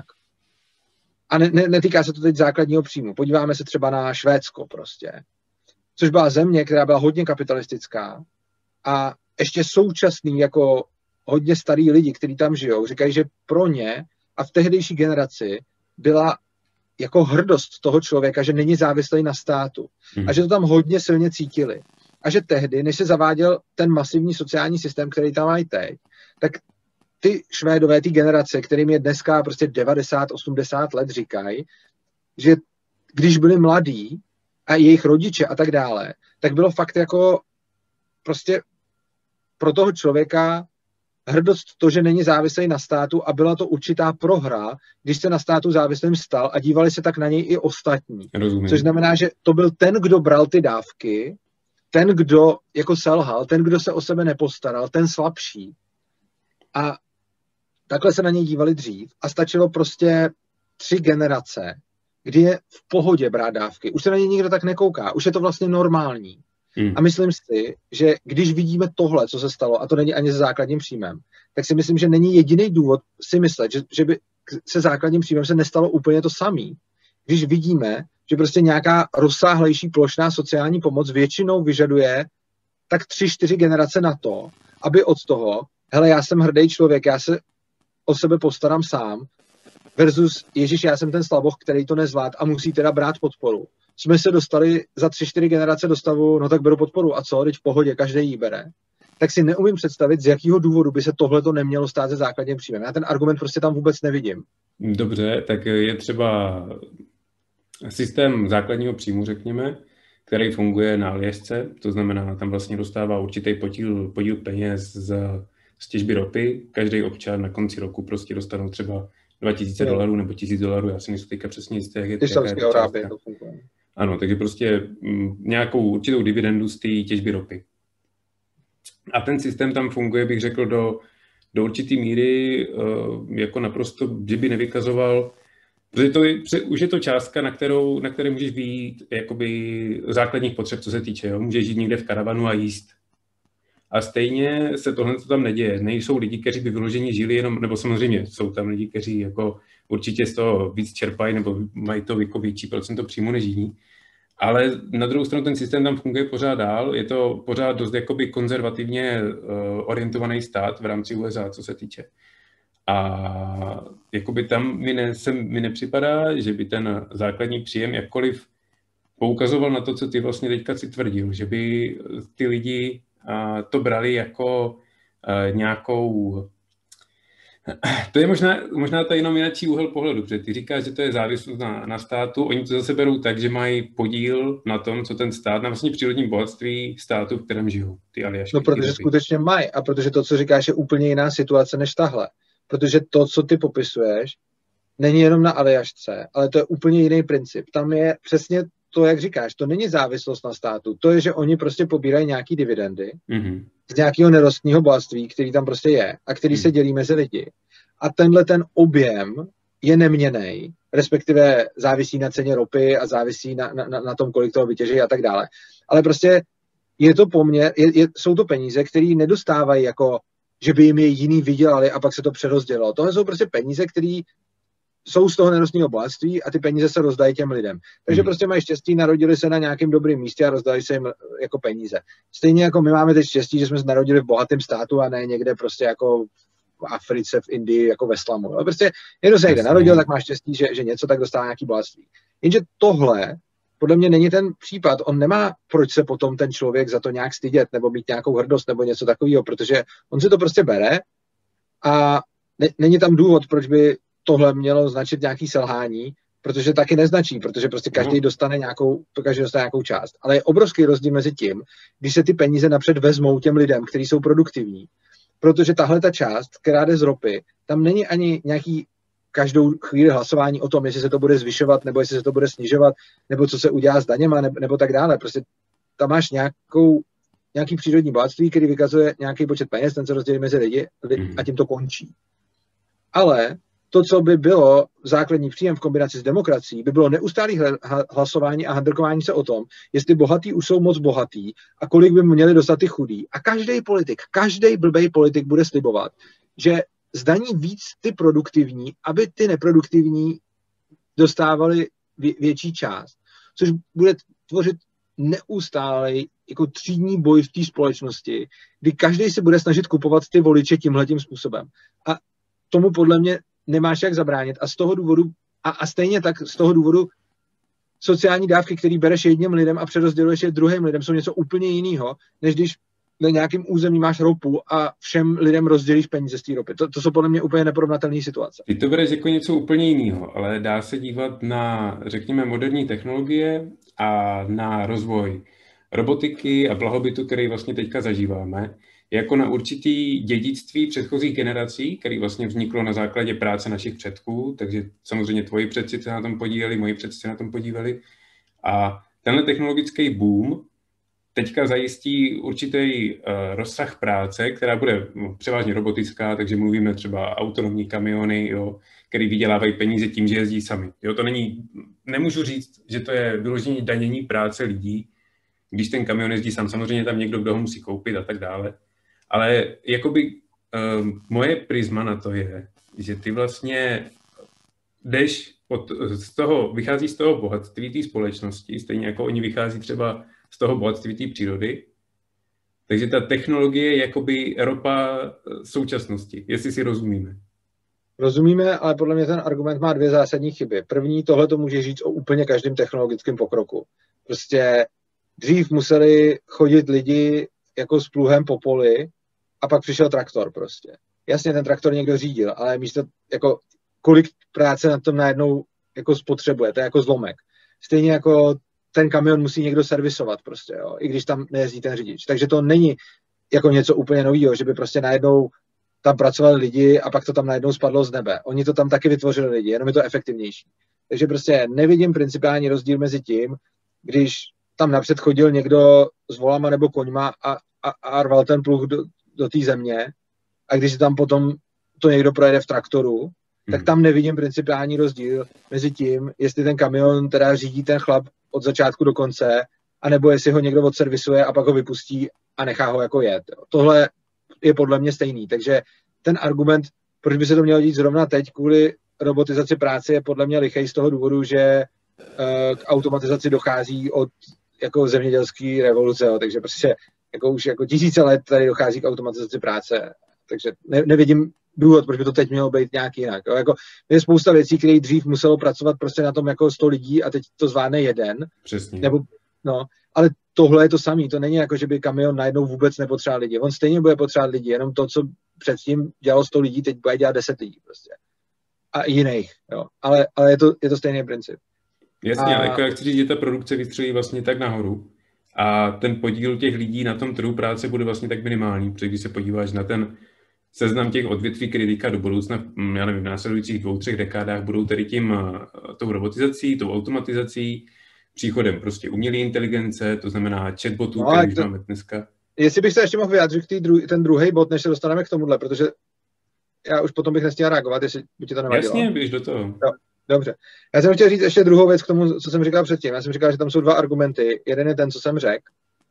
a ne, ne, netýká se to teď základního příjmu, podíváme se třeba na Švédsko prostě, což byla země, která byla hodně kapitalistická a ještě současný jako hodně starý lidi, kteří tam žijou, říkají, že pro ně a v tehdejší generaci byla jako hrdost toho člověka, že není závislý na státu hmm. a že to tam hodně silně cítili. A že tehdy, než se zaváděl ten masivní sociální systém, který tam mají teď, tak ty Švédové, ty generace, kterým je dneska prostě devadesát osmdesát let, říkají, že když byli mladí a jejich rodiče a tak dále, tak bylo fakt jako prostě pro toho člověka hrdost to, že není závislý na státu a byla to určitá prohra, když se na státu závislým stal a dívali se tak na něj i ostatní. Rozumím. Což znamená, že to byl ten, kdo bral ty dávky, ten, kdo jako selhal, ten, kdo se o sebe nepostaral, ten slabší. A takhle se na něj dívali dřív a stačilo prostě tři generace, kdy je v pohodě brát dávky. Už se na něj nikdo tak nekouká, už je to vlastně normální. Hmm. A myslím si, že když vidíme tohle, co se stalo, a to není ani se základním příjmem, tak si myslím, že není jediný důvod si myslet, že, že by se základním příjmem se nestalo úplně to samý. Když vidíme, že prostě nějaká rozsáhlejší plošná sociální pomoc většinou vyžaduje tak tři, čtyři generace na to, aby od toho, hele, já jsem hrdý člověk, já se o sebe postarám sám, versus Ježíš, já jsem ten slaboch, který to nezvlád a musí teda brát podporu. Jsme se dostali za tři, čtyři generace do stavu, no tak beru podporu a co, teď v pohodě, každý jí bere. Tak si neumím představit, z jakého důvodu by se tohleto nemělo stát se základním příjmem. Já ten argument prostě tam vůbec nevidím. Dobře, tak je třeba systém základního příjmu, řekněme, který funguje na Aljašce, to znamená, tam vlastně dostává určitý podíl, podíl peněz z, z těžby ropy. Každý občan na konci roku prostě dostanou třeba dva tisíce dolarů nebo tisíc dolarů, já si nejsem teďka přesně jistý, jak je to částka. Ano, takže prostě m, nějakou určitou dividendu z té těžby ropy. A ten systém tam funguje, bych řekl, do, do určitý míry uh, jako naprosto, že by nevykazoval, protože to je, už je to částka, na kterou, na které můžeš vyjít jakoby základních potřeb, co se týče. Jo? Můžeš jít někde v karavanu a jíst. A stejně se tohle tam neděje. Nejsou lidi, kteří by vyloženě žili jenom, nebo samozřejmě jsou tam lidi, kteří jako určitě z toho víc čerpají nebo mají to jako větší procento příjmu než jiní. Ale na druhou stranu ten systém tam funguje pořád dál. Je to pořád dost jakoby konzervativně uh, orientovaný stát v rámci U S A, co se týče. A jakoby tam mi, ne, se, mi nepřipadá, že by ten základní příjem jakkoliv poukazoval na to, co ty vlastně teďka si tvrdil, že by ty lidi uh, to brali jako uh, nějakou... To je možná, možná to je jenom jináčí úhel pohledu, protože ty říkáš, že to je závislost na, na státu, oni to zase berou tak, že mají podíl na tom, co ten stát, na vlastně přírodním bohatství státu, v kterém žijou, ty Aljašky. No, protože skutečně mají a protože to, co říkáš, je úplně jiná situace než tahle. Protože to, co ty popisuješ, není jenom na Aljašce, ale to je úplně jiný princip. Tam je přesně to, jak říkáš, to není závislost na státu, to je, že oni prostě pobírají nějaký dividendy mm-hmm. z nějakého nerostního bohatství, který tam prostě je a který mm. se dělí mezi lidi. A tenhle ten objem je neměnný, respektive závisí na ceně ropy a závisí na, na, na tom, kolik toho vytěží a tak dále. Ale prostě je to poměr, je, je, jsou to peníze, které nedostávají jako, že by jim je jiný vydělali a pak se to přerozdělilo. Tohle jsou prostě peníze, které jsou z toho nerostního bohatství a ty peníze se rozdají těm lidem. Takže hmm. prostě mají štěstí, narodili se na nějakém dobrém místě a rozdali se jim jako peníze. Stejně jako my máme teď štěstí, že jsme se narodili v bohatém státu a ne někde prostě jako v Africe, v Indii, jako ve slamu. No, prostě někdo se někde narodil, tak má štěstí, že, že něco tak dostává nějaký bohatství. Jenže tohle podle mě není ten případ. On nemá proč se potom ten člověk za to nějak stydět nebo mít nějakou hrdost nebo něco takového, protože on si to prostě bere a ne, není tam důvod, proč by tohle mělo značit nějaký selhání, protože taky neznačí, protože prostě každý dostane nějakou, každý dostane nějakou část. Ale je obrovský rozdíl mezi tím, když se ty peníze napřed vezmou těm lidem, kteří jsou produktivní, protože tahle ta část, která jde z ropy, tam není ani nějaký každou chvíli hlasování o tom, jestli se to bude zvyšovat, nebo jestli se to bude snižovat, nebo co se udělá s daněma, nebo, nebo tak dále. Prostě tam máš nějakou, nějaký přírodní bohatství, který vykazuje nějaký počet peněz, ten se rozdělí mezi lidi a tím to končí. Ale to, co by bylo základní příjem v kombinaci s demokracií, by bylo neustálý hlasování a handrkování se o tom, jestli bohatí už jsou moc bohatí a kolik by měli dostat ty chudí. A každý politik, každý blbej politik bude slibovat, že zdaní víc ty produktivní, aby ty neproduktivní dostávali vě- větší část. Což bude tvořit neustálej jako třídní boj v té společnosti, kdy každý se bude snažit kupovat ty voliče tímhletím způsobem. A tomu podle mě nemáš jak zabránit. A z toho důvodu, a, a stejně tak z toho důvodu sociální dávky, který bereš jedním lidem a přerozděluješ je druhým lidem, jsou něco úplně jiného, než když na nějakém území máš ropu a všem lidem rozdělíš peníze z té ropy. To, to jsou podle mě úplně neporovnatelné situace. Ty to bereš jako něco úplně jiného, ale dá se dívat na, řekněme, moderní technologie a na rozvoj robotiky a blahobytu, který vlastně teďka zažíváme, jako na určitý dědictví předchozích generací, který vlastně vzniklo na základě práce našich předků, takže samozřejmě tvoji předci se na tom podíleli, moji předci se na tom podívali. A tenhle technologický boom teďka zajistí určitý uh, rozsah práce, která bude no, převážně robotická, takže mluvíme třeba autonomní kamiony, jo, který vydělávají peníze tím, že jezdí sami. Jo, to není, nemůžu říct, že to je vyložení danění práce lidí, když ten kamion jezdí sám, samozřejmě tam někdo, kdo ho musí koupit a tak dále. Ale jakoby uh, moje prisma na to je, že ty vlastně jdeš od, z toho, vychází z toho bohatství té společnosti, stejně jako oni vychází třeba z toho bohatství té přírody. Takže ta technologie je jakoby ropa současnosti, jestli si rozumíme. Rozumíme, ale podle mě ten argument má dvě zásadní chyby. První, tohle to může říct o úplně každém technologickém pokroku. Prostě dřív museli chodit lidi jako s pluhem po poli a pak přišel traktor prostě. Jasně, ten traktor někdo řídil, ale místo, jako, kolik práce na tom najednou jako spotřebuje, to je jako zlomek. Stejně jako ten kamion musí někdo servisovat prostě, jo, i když tam nejezdí ten řidič. Takže to není jako něco úplně nového, že by prostě najednou tam pracovali lidi a pak to tam najednou spadlo z nebe. Oni to tam taky vytvořili lidi, jenom je to efektivnější. Takže prostě nevidím principiální rozdíl mezi tím, když tam napřed chodil někdo s volama nebo koňma a, a, a rval ten pluh do, do té země a když tam potom to někdo projede v traktoru, hmm. tak tam nevidím principiální rozdíl mezi tím, jestli ten kamion teda řídí ten chlap od začátku do konce, anebo jestli ho někdo odservisuje a pak ho vypustí a nechá ho jako jet. Tohle je podle mě stejný. Takže ten argument, proč by se to mělo dít zrovna teď kvůli robotizaci práce, je podle mě lichej z toho důvodu, že uh, k automatizaci dochází od jako zemědělské revoluce, jo. Takže prostě jako už jako tisíce let tady dochází k automatizaci práce. Takže ne, nevidím důvod, proč by to teď mělo být nějak jinak. Jo. Jako, je spousta věcí, které dřív muselo pracovat prostě na tom jako sto lidí a teď to zvládne jeden. Přesně. Nebo, no, ale tohle je to samé. To není jako, že by kamion najednou vůbec nepotřeboval lidi. On stejně bude potřebovat lidi, jenom to, co předtím dělalo sto lidí, teď bude dělat deset lidí prostě. A jiných, jo. Ale, ale je, to, je to stejný princip. Jasně, a... ale jako jak chci říct, že ta produkce vystřelí vlastně tak nahoru a ten podíl těch lidí na tom trhu práce bude vlastně tak minimální, protože když se podíváš na ten seznam těch odvětví, který teďka do budoucna, já nevím, v následujících dvou, třech dekádách budou tedy tím, tou robotizací, tou automatizací, příchodem prostě umělé inteligence, to znamená chatbotů, no, který už máme dneska. Jestli bych se ještě mohl vyjádřit k dru- ten druhý bod, než se dostaneme k tomuhle, protože já už potom bych nechtěl reagovat, jestli by ti to nevadilo. Jasně, běž do toho. Jo, dobře. Já jsem chtěl říct ještě druhou věc k tomu, co jsem říkal předtím. Já jsem říkal, že tam jsou dva argumenty. Jeden je ten, co jsem řekl,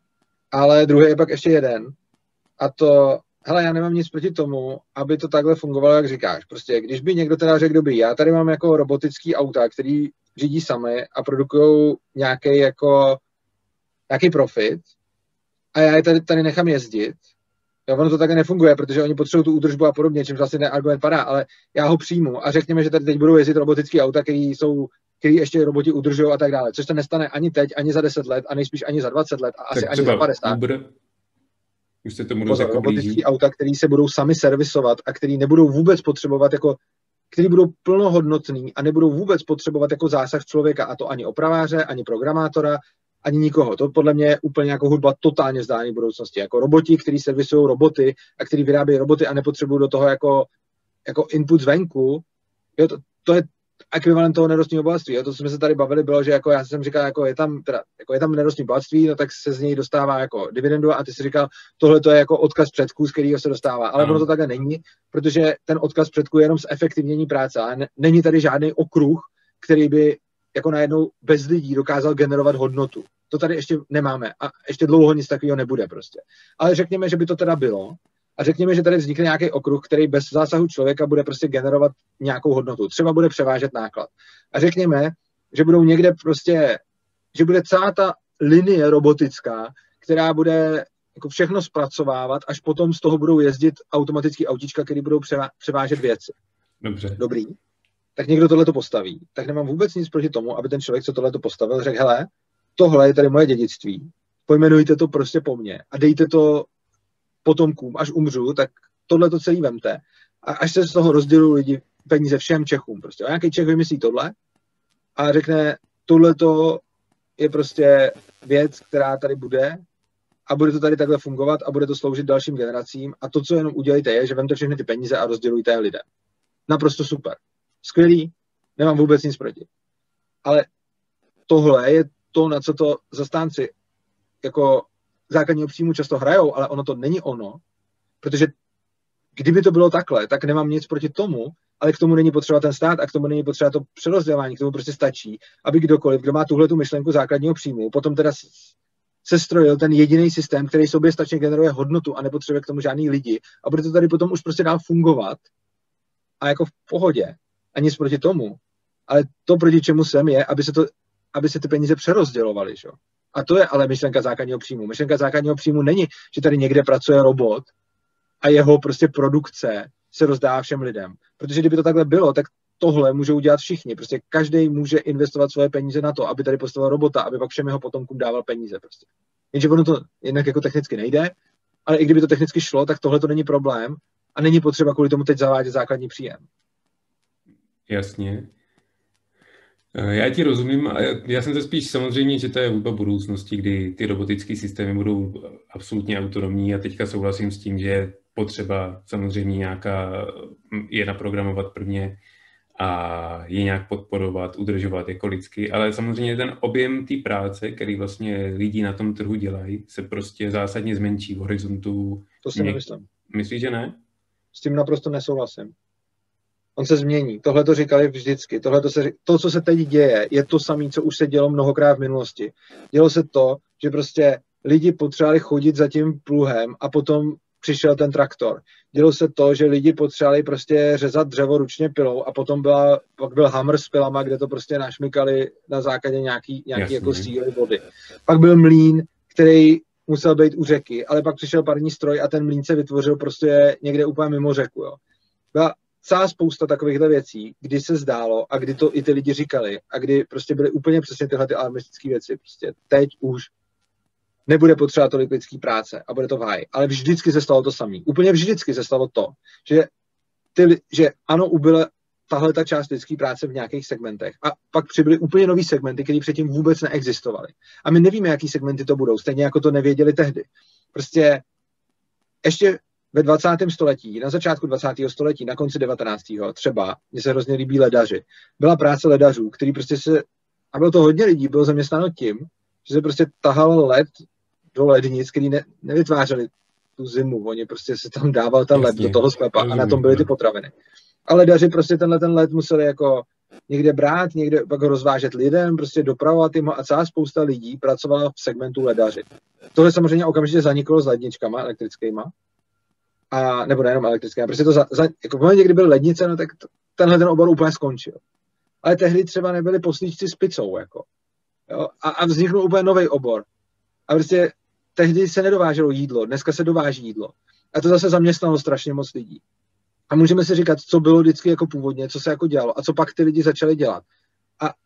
ale druhý je pak ještě jeden. A to, hele, já nemám nic proti tomu, aby to takhle fungovalo, jak říkáš. Prostě, když by někdo teda řekl, dobrý, já tady mám jako robotický auta, který řídí sami a produkují nějaký jako nějaký profit a já je tady, tady nechám jezdit. Jo, ono to také nefunguje, protože oni potřebují tu údržbu a podobně, čím vlastně ten argument padá, ale já ho přijmu a řekněme, že tady teď budou jezdit robotické auta, které jsou, který ještě roboti udržují a tak dále, což se nestane ani teď, ani za deset let a nejspíš ani za dvacet let a asi tak ani za padesát. Uber. Už se tomu Pozor, robotické auta, které se budou sami servisovat a které nebudou vůbec potřebovat jako který budou plnohodnotný a nebudou vůbec potřebovat jako zásah člověka, a to ani opraváře, ani programátora, ani nikoho. To podle mě je úplně jako hudba totálně vzdálený budoucnosti. Jako roboti, kteří servisují roboty a kteří vyrábějí roboty a nepotřebují do toho jako, jako input zvenku, jo, to, to je ekvivalent toho nerostního bohatství. Jo. To, co jsme se tady bavili, bylo, že jako já jsem říkal, jako je tam, teda, jako je tam nerostní bohatství, no tak se z něj dostává jako dividendu a ty si říkal, tohle to je jako odkaz předků, z kterého se dostává. Ale ono to takhle není, protože ten odkaz předků je jenom z efektivnění práce. A ne, není tady žádný okruh, který by jako najednou bez lidí dokázal generovat hodnotu. To tady ještě nemáme a ještě dlouho nic takového nebude prostě. Ale řekněme, že by to teda bylo. A řekněme, že tady vznikne nějaký okruh, který bez zásahu člověka bude prostě generovat nějakou hodnotu. Třeba bude převážet náklad. A řekněme, že budou někde prostě, že bude celá ta linie robotická, která bude jako všechno zpracovávat, až potom z toho budou jezdit automatický autíčka, které budou převážet věci. Dobře. Dobrý. Tak někdo tohleto postaví. Tak nemám vůbec nic proti tomu, aby ten člověk, co tohleto postavil, řekl, hele, tohle je tady moje dědictví, pojmenujte to prostě po mně a dejte to potomkům, až umřu, tak tohle to celý vemte. A až se z toho rozdělují lidi peníze všem Čechům. Prostě. A nějaký Čech vymyslí tohle a řekne, tohle to je prostě věc, která tady bude a bude to tady takhle fungovat a bude to sloužit dalším generacím a to, co jenom udělejte, je, že vemte všechny ty peníze a rozdělujte je lidem. Naprosto super. Skvělý, nemám vůbec nic proti. Ale tohle je to, na co to zastánci jako základního příjmu často hrajou, ale ono to není ono, protože kdyby to bylo takhle, tak nemám nic proti tomu, ale k tomu není potřeba ten stát a k tomu není potřeba to přerozdělování, k tomu prostě stačí, aby kdokoliv, kdo má tuhle tu myšlenku základního příjmu, potom teda se strojil ten jediný systém, který sobě stačně generuje hodnotu a nepotřebuje k tomu žádný lidi a bude to tady potom už prostě dál fungovat a jako v pohodě a nic proti tomu. Ale to, proti čemu jsem, je, aby se, to, aby se ty peníze přerozdělovaly. Že? A to je ale myšlenka základního příjmu. Myšlenka základního příjmu není, že tady někde pracuje robot a jeho prostě produkce se rozdává všem lidem. Protože kdyby to takhle bylo, tak tohle můžou udělat všichni. Prostě každý může investovat svoje peníze na to, aby tady postavil robota, aby pak všem jeho potomkům dával peníze. Prostě. Jenže ono to jinak jako technicky nejde, ale i kdyby to technicky šlo, tak tohle to není problém a není potřeba kvůli tomu teď zavádět základní příjem. Jasně. Já ti rozumím a já jsem to spíš samozřejmě, že to je hudba budoucnosti, kdy ty robotické systémy budou absolutně autonomní a teďka souhlasím s tím, že je potřeba samozřejmě nějaká, je naprogramovat prvně a je nějak podporovat, udržovat jako lidsky, ale samozřejmě ten objem té práce, který vlastně lidi na tom trhu dělají, se prostě zásadně zmenší v horizontu. To si nemyslím. Myslíš, že ne? S tím naprosto nesouhlasím. On se změní. Tohle to říkali vždycky. Tohle to, se, to, co se teď děje, je to samé, co už se dělo mnohokrát v minulosti. Dělo se to, že prostě lidi potřebovali chodit za tím pluhem a potom přišel ten traktor. Dělo se to, že lidi potřebovali prostě řezat dřevo ručně pilou a potom byla, pak byl hamr s pilama, kde to prostě našmykali na základě nějaký, nějaký jako síly vody. Pak byl mlýn, který musel být u řeky, ale pak přišel parní stroj a ten mlýn se vytvořil prostě někde úplně mimo řeku. Jo. Byla celá spousta takovýchhle věcí, kdy se zdálo a kdy to i ty lidi říkali a kdy prostě byly úplně přesně tyhle ty alarmistické věci. Prostě teď už nebude potřeba tolik lidský práce a bude to v háji. Ale vždycky se stalo to samé. Úplně vždycky se stalo to, že, ty, že ano, ubyla tahle ta část lidské práce v nějakých segmentech a pak přibyly úplně nový segmenty, které předtím vůbec neexistovaly. A my nevíme, jaký segmenty to budou, stejně jako to nevěděli tehdy. Prostě ještě ve dvacátém století, na začátku dvacátého století, na konci devatenáctého třeba, mně se hrozně líbí ledaři. Byla práce ledařů, který prostě se, a bylo to hodně lidí, bylo zaměstnáno tím, že se prostě tahal led do lednic, který ne, nevytvářeli tu zimu, oni prostě se tam dával ten led do toho sklepa a na tom byly ty potraviny. A ledaři prostě tenhle ten led museli jako někde brát, někde pak ho rozvážet lidem, prostě dopravovat jim ho a celá spousta lidí pracovala v segmentu ledaři. Tohle samozřejmě okamžitě zaniklo s ledničkama elektrickýma. A, nebo nejenom elektrické, prostě to za, za, jako v momentě, kdy byly lednice, no tak to, tenhle ten obor úplně skončil. Ale tehdy třeba nebyli poslíčci s pizzou, jako. Jo? A, a vzniknul úplně nový obor. A prostě tehdy se nedováželo jídlo, dneska se dováží jídlo. A to zase zaměstnalo strašně moc lidí. A můžeme si říkat, co bylo vždycky jako původně, co se jako dělalo a co pak ty lidi začali dělat. A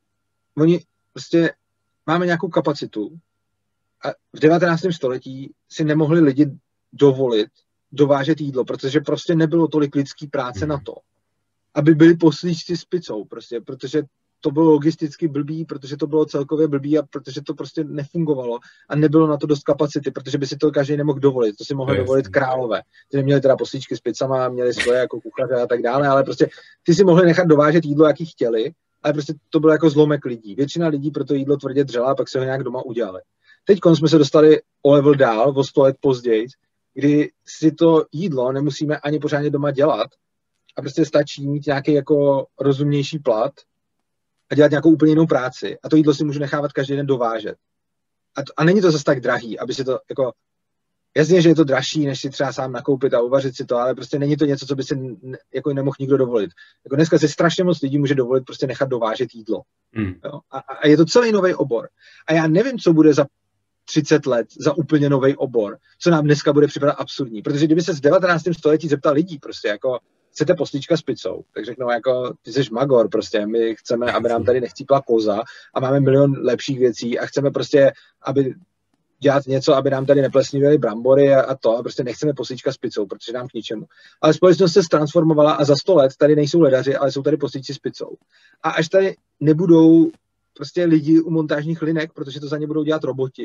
oni prostě máme nějakou kapacitu a v devatenáctém století si nemohli lidi dovolit dovážet jídlo, protože prostě nebylo tolik lidský práce na to, aby byli poslíčci s pizzou, prostě, protože to bylo logisticky blbý, protože to bylo celkově blbý a protože to prostě nefungovalo a nebylo na to dost kapacity, protože by si to každý nemohl dovolit, to si mohli to dovolit králové, ty měli teda poslíčky s pizzama, měli svoje jako kuchaře a tak dále, ale prostě ty si mohli nechat dovážet jídlo, jaký chtěli, ale prostě to bylo jako zlomek lidí. Většina lidí pro to jídlo tvrdě dřela a pak se ho nějak doma udělali. Teď jsme se dostali o level dál, o sto let později, kdy si to jídlo nemusíme ani pořádně doma dělat a prostě stačí mít nějaký jako rozumnější plat a dělat nějakou úplně jinou práci a to jídlo si můžu nechávat každý den dovážet. A, to, a není to zase tak drahý, aby si to jako, jasně, že je to dražší, než si třeba sám nakoupit a uvařit si to, ale prostě není to něco, co by si ne, jako nemohl nikdo dovolit. Jako dneska si strašně moc lidí může dovolit prostě nechat dovážet jídlo. Hmm. Jo? A, a je to celý nový obor. A já nevím, co bude za třicet let za úplně nový obor, co nám dneska bude připadat absurdní. Protože kdyby se z devatenáctého století zeptal lidí, prostě jako, chcete poslíčka s pizzou, tak řeknou jako, ty jsi magor, prostě, my chceme, aby nám tady nechcípla koza a máme milion lepších věcí a chceme prostě, aby dělat něco, aby nám tady neplesnivěly brambory a, a to, a prostě nechceme poslíčka s pizzou, protože nám k ničemu. Ale společnost se transformovala a za sto let tady nejsou ledaři, ale jsou tady poslíčci s pizzou. A až tady nebudou prostě lidi u montážních linek, protože to za ně budou dělat roboti,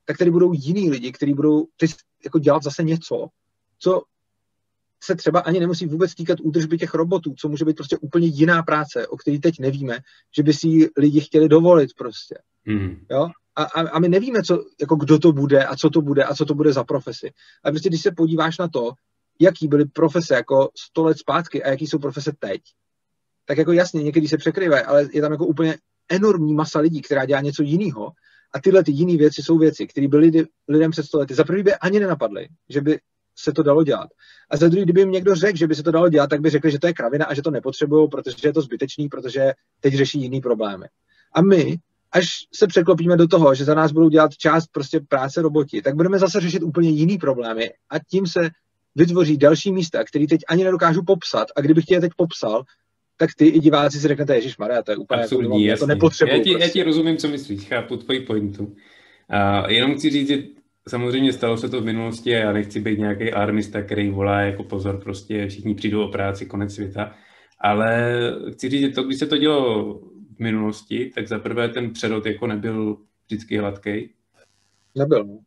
tak tady budou jiní lidi, kteří budou jako dělat zase něco, co se třeba ani nemusí vůbec týkat údržby těch robotů, co může být prostě úplně jiná práce, o který teď nevíme, že by si lidi chtěli dovolit prostě. Mm. Jo? A, a, a my nevíme, co, jako kdo to bude a co to bude a co to bude za profesi. A prostě když se podíváš na to, jaký byly profese jako sto let zpátky a jaký jsou profese teď, tak jako jasně, někdy se překrývají, ale je tam jako úplně enormní masa lidí, která dělá něco jiného. A tyhle ty jiné věci jsou věci, které byly lidi, lidem před sto lety za první by ani nenapadly, že by se to dalo dělat. A za druhý, kdyby jim někdo řekl, že by se to dalo dělat, tak by řekli, že to je kravina a že to nepotřebují, protože je to zbytečný, protože teď řeší jiný problémy. A my, až se překlopíme do toho, že za nás budou dělat část prostě práce roboti, tak budeme zase řešit úplně jiný problémy a tím se vytvoří další místa, které teď ani nedokážu popsat. A kdybych tě je teď popsal, tak ty i diváci si řeknete, ježišmarja, to je úplně absurdní, jako, to nepotřebuji. Já ti, prostě. já ti rozumím, co myslíš, chápu tvoji pointu. A jenom chci říct, že samozřejmě stalo se to v minulosti a já nechci být nějaký alarmista, který volá jako pozor, prostě všichni přijdou o práci, konec světa, ale chci říct, že to, když se to dělo v minulosti, tak zaprvé ten přerod jako nebyl vždycky hladký. Nebyl, no.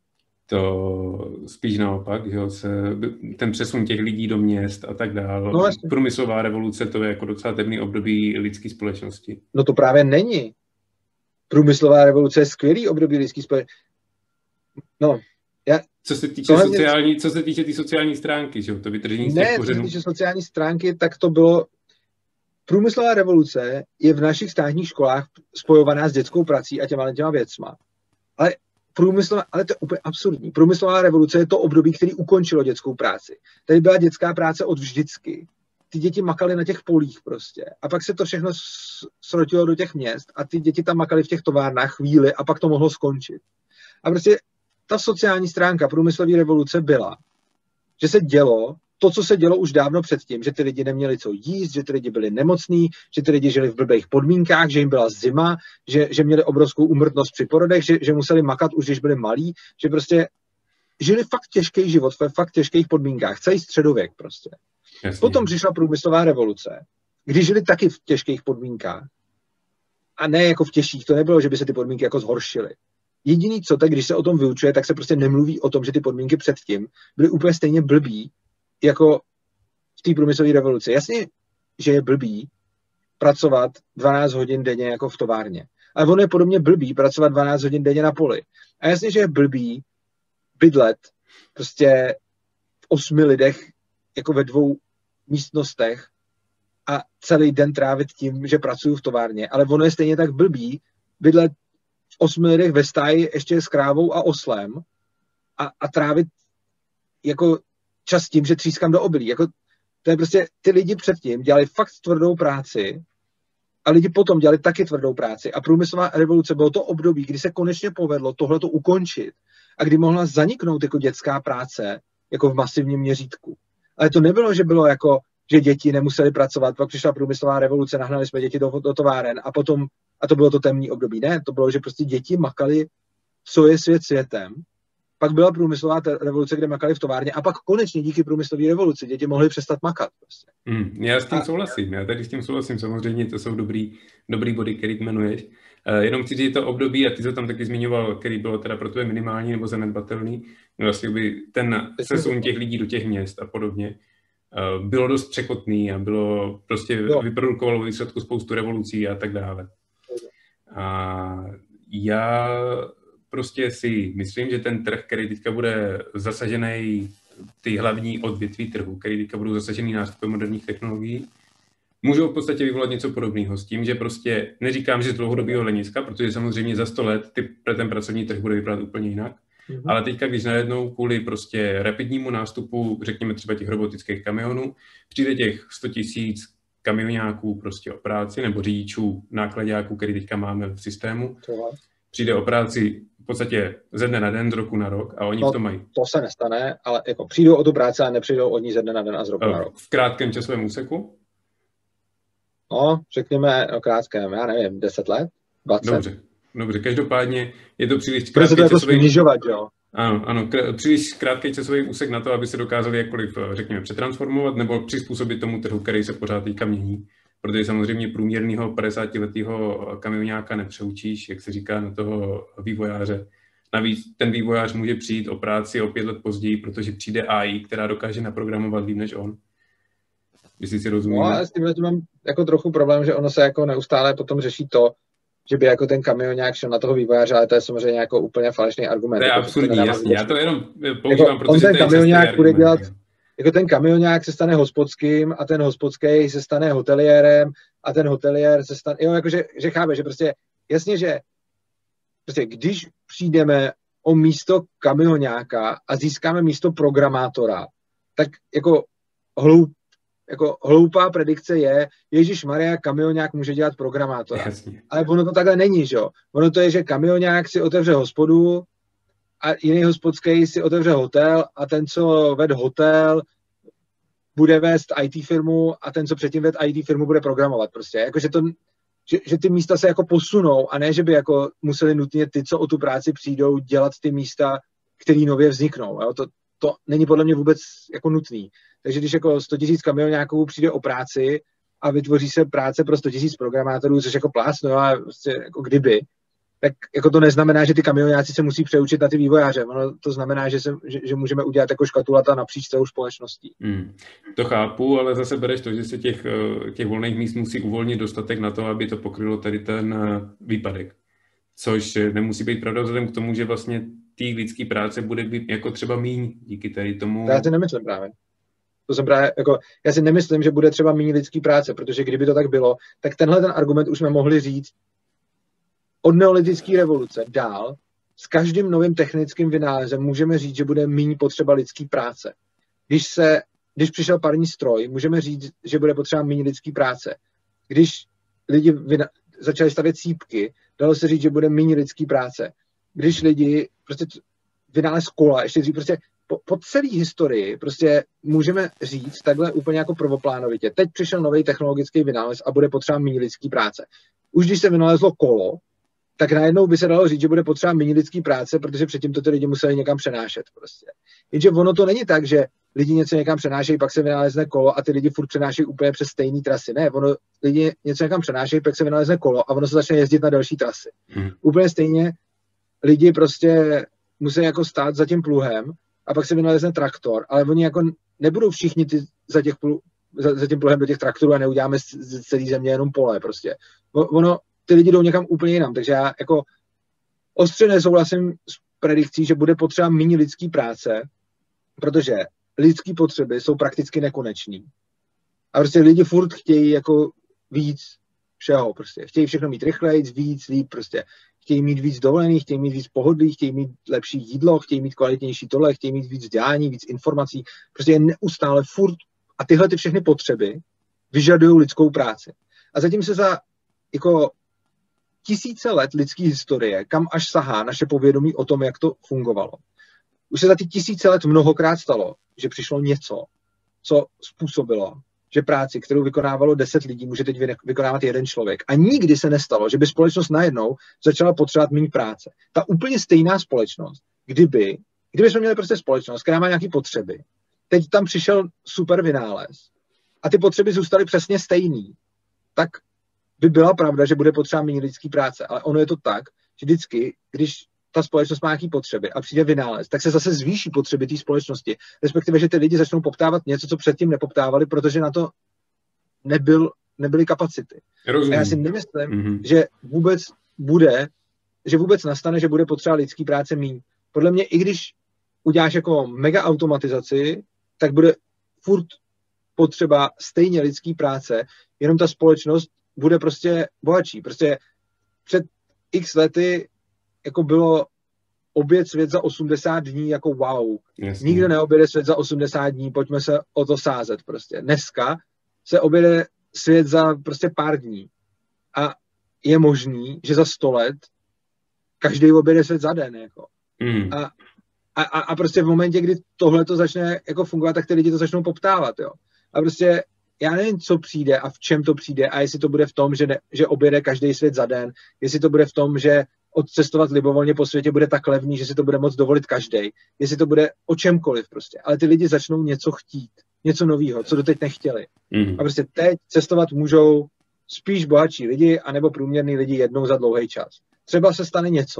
To spíš naopak, že jo, se, ten přesun těch lidí do měst a tak dále. No, průmyslová revoluce, to je jako docela temný období lidské společnosti. No to právě není. Průmyslová revoluce je skvělý období lidské společnosti. No, já, co se týče sociální, mě... co se týče té sociální stránky, že jo, to vytržení z těch ne, kořenů. co se týče sociální stránky, tak to bylo. Průmyslová revoluce je v našich státních školách spojovaná s dětskou prací a těma těma věcma. Ale průmyslová, ale to je úplně absurdní. Průmyslová revoluce je to období, který ukončilo dětskou práci. Tady byla dětská práce od vždycky. Ty děti makaly na těch polích prostě. A pak se to všechno srotilo do těch měst a ty děti tam makaly v těch továrnách chvíli a pak to mohlo skončit. A prostě ta sociální stránka průmyslové revoluce byla, že se dělo to, co se dělo už dávno předtím, že ty lidi neměli co jíst, že ty lidi byli nemocní, že ty lidi žili v blbých podmínkách, že jim byla zima, že, že měli obrovskou úmrtnost při porodech, že, že museli makat už, když byli malí, že prostě žili fakt těžký život ve fakt těžkých podmínkách, celý středověk prostě. Jasně. Potom přišla průmyslová revoluce, kdy žili taky v těžkých podmínkách. A ne jako v těžších, to nebylo, že by se ty podmínky jako zhoršily. Jediný co, tak když se o tom vyučuje, tak se prostě nemluví o tom, že ty podmínky předtím byly úplně stejně blbý, jako v té průmyslové revoluci. Jasně, že je blbý pracovat dvanáct hodin denně jako v továrně. Ale ono je podobně blbý pracovat dvanáct hodin denně na poli. A jasně, že je blbý bydlet prostě v osmi lidech jako ve dvou místnostech a celý den trávit tím, že pracuju v továrně. Ale ono je stejně tak blbý bydlet v osmi lidech ve stáji ještě s krávou a oslem a, a trávit jako čas tím, že třískám do obilí. Jako, to je prostě, ty lidi předtím dělali fakt tvrdou práci a lidi potom dělali taky tvrdou práci. A průmyslová revoluce bylo to období, kdy se konečně povedlo tohleto ukončit a kdy mohla zaniknout jako dětská práce jako v masivním měřítku. Ale to nebylo, že bylo jako, že děti nemuseli pracovat, pak přišla průmyslová revoluce, nahnali jsme děti do, do továren a potom, a to bylo to temné období. Ne, to bylo, že prostě děti makali, co je svět světem. Pak byla průmyslová revoluce, kde makali v továrně a pak konečně díky průmyslové revoluci děti mohly přestat makat. Prostě. Mm, já s tím a... souhlasím, já tady s tím souhlasím, samozřejmě to jsou dobrý, dobrý body, který jmenuješ. Uh, jenom chci říct to období, a ty to tam taky zmiňoval, který bylo teda pro tebe minimální nebo zanedbatelný, vlastně by ten přesun těch lidí do těch měst a podobně, uh, bylo dost překotný a bylo prostě jo. vyprodukovalo v výsledku spoustu revolucí a tak dále. A já prostě si myslím, že ten trh, který teďka bude zasažený, ty hlavní odvětví trhu, který teďka budou zasažený nástupem moderních technologií, můžou v podstatě vyvolat něco podobného s tím, že prostě neříkám, že z dlouhodobého hlediska, protože samozřejmě za sto let ty, ten pracovní trh bude vypadat úplně jinak, mm-hmm. ale teďka, když najednou kvůli prostě rapidnímu nástupu, řekněme třeba těch robotických kamionů, přijde těch sto tisíc kamionáků prostě o práci, nebo řidičů nákladáků, který teďka máme v systému, přijde o práci v podstatě ze dne na den, z roku na rok a oni no, v tom mají. To se nestane, ale jako přijdou o tu práci a nepřijdou od ní ze dne na den a z roku o, na rok. V krátkém časovém úseku? No, řekněme o krátkém, já nevím, deset let, dvacet. Dobře, dobře, každopádně je to příliš krátký časový... Bude se to jako snižovat, jo? Ano, ano, kr- příliš krátký časový úsek na to, aby se dokázali jakkoliv, řekněme, přetransformovat nebo přizpůsobit tomu trhu, který se pořád teďka mění. Protože samozřejmě průměrného padesátiletého kamionáka nepřeučíš, jak se říká, na toho vývojáře navíc ten vývojář může přijít o práci o pět let později, protože přijde á í, která dokáže naprogramovat líp než on. Jestli si rozumíme. No a s tímhle mám jako trochu problém, že ono se jako neustále potom řeší to, že by jako ten kamionák šel na toho vývojáře, ale to je samozřejmě jako úplně falešný argument. To je jako absurdní, to jasně, já to jenom používám, jako protože on ten kamionák bude dělat, argument. jako ten kamionák se stane hospodským a ten hospodský se stane hoteliérem a ten hoteliér se stane, jo, jakože, že chápe, že prostě, jasně, že prostě když přijdeme o místo kamionáka a získáme místo programátora, tak jako hloup, jako hloupá predikce je, ježišmarja, kamionák může dělat programátora. Jasně. Ale ono to takhle není, že jo. Ono to je, že kamionák si otevře hospodu a jiný hospodský si otevře hotel a ten, co ved hotel, bude vést í té firmu a ten, co předtím ved í té firmu, bude programovat prostě. Jakože to, že, že ty místa se jako posunou a ne, že by jako museli nutně ty, co o tu práci přijdou, dělat ty místa, které nově vzniknou. Jo? To, to není podle mě vůbec jako nutný. Takže když jako sto tisíc kamionáků přijde o práci a vytvoří se práce pro sto tisíc programátorů, což jako plásno a prostě jako kdyby, tak jako to neznamená, že ty kamionáci se musí přeučit na ty vývojáře. Ono to znamená, že, se, že, že můžeme udělat jako škatulata napříč celou společností. Hmm. To chápu, ale zase bereš to, že se těch, těch volných míst musí uvolnit dostatek na to, aby to pokrylo tady ten výpadek. Což nemusí být pravda vzhledem k tomu, že vlastně té lidské práce bude být jako třeba míň díky tady tomu. To já si nemyslím právě. To jsem právě, jako, já si nemyslím, že bude třeba méně lidský práce, protože kdyby to tak bylo, tak tenhle ten argument už jsme mohli říct od neolitické revoluce dál. S každým novým technickým vynálezem můžeme říct, že bude méně potřeba lidský práce. Když, se, když přišel parní stroj, můžeme říct, že bude potřeba méně lidský práce. Když lidi vyna, začali stavět cípky, dalo se říct, že bude méně lidský práce. Když lidi prostě vynález kola, ještě dřív, prostě po, po celé historii prostě můžeme říct takhle úplně jako prvoplánovitě. Teď přišel nový technologický vynález a bude potřeba méně lidský práce. Už když se vynalezlo kolo, tak najednou by se dalo říct, že bude potřeba méně lidský práce, protože předtím to ty lidi museli někam přenášet. Prostě. Jenže ono to není tak, že lidi něco někam přenášejí, pak se vynalezne kolo a ty lidi furt přenášejí úplně přes stejné trasy. Ne, ono lidi něco někam přenášejí, pak se vynalezne kolo a ono se začne jezdit na další trasy. Hmm. Úplně stejně lidi prostě musí jako stát za tím pluhem a pak se vynalezne traktor, ale oni jako nebudou všichni ty za, těch plu, za, za tím pluhem do těch traktorů a neuděláme z, z celé země jenom pole prostě. Ono, ty lidi jdou někam úplně jinam, takže já jako ostře nesouhlasím s predikcí, že bude potřeba méně lidský práce, protože lidský potřeby jsou prakticky nekonečný. A prostě lidi furt chtějí jako víc všeho prostě. Chtějí všechno mít rychleji, víc, líp prostě. Chtějí mít víc dovolených, chtějí mít víc pohodlí, chtějí mít lepší jídlo, chtějí mít kvalitnější tohle, chtějí mít víc vzdělání, víc informací. Prostě je neustále furt a tyhle ty všechny potřeby vyžadují lidskou práci. A zatím se za jako tisíce let lidské historie, kam až sahá naše povědomí o tom, jak to fungovalo. Už se za ty tisíce let mnohokrát stalo, že přišlo něco, co způsobilo, že práci, kterou vykonávalo deset lidí, může teď vykonávat jeden člověk. A nikdy se nestalo, že by společnost najednou začala potřebovat méně práce. Ta úplně stejná společnost, kdyby, kdyby jsme měli prostě společnost, která má nějaké potřeby, teď tam přišel super vynález a ty potřeby zůstaly přesně stejný, tak by byla pravda, že bude potřeba méně lidský práce. Ale ono je to tak, že vždycky, když ta společnost má nějaké potřeby a přijde vynález, tak se zase zvýší potřeby té společnosti. Respektive, že ty lidi začnou poptávat něco, co předtím nepoptávali, protože na to nebyl, nebyly kapacity. Rozumím. A já si nemyslím, mm-hmm. že vůbec bude, že vůbec nastane, že bude potřeba lidský práce míň. Podle mě, i když uděláš jako mega automatizaci, tak bude furt potřeba stejně lidský práce, jenom ta společnost bude prostě bohatší. Prostě před x lety jako bylo oběd svět za osmdesát dní jako wow. Jasně. Nikdo neobjede svět za osmdesát dní, pojďme se o to sázet prostě. Dneska se objede svět za prostě pár dní. A je možný, že za sto let každý objede svět za den. Jako. Mm. A, a, a prostě v momentě, kdy tohle to začne jako fungovat, tak ty lidi to začnou poptávat. Jo. A prostě já nevím, co přijde a v čem to přijde a jestli to bude v tom, že, ne, že objede každý svět za den, jestli to bude v tom, že odcestovat libovolně po světě bude tak levný, že si to bude moct dovolit každý, jestli to bude o čemkoliv prostě. Ale ty lidi začnou něco chtít, něco nového, co doteď nechtěli. Mm. A prostě teď cestovat můžou spíš bohatší lidi anebo průměrný lidi jednou za dlouhý čas. Třeba se stane něco,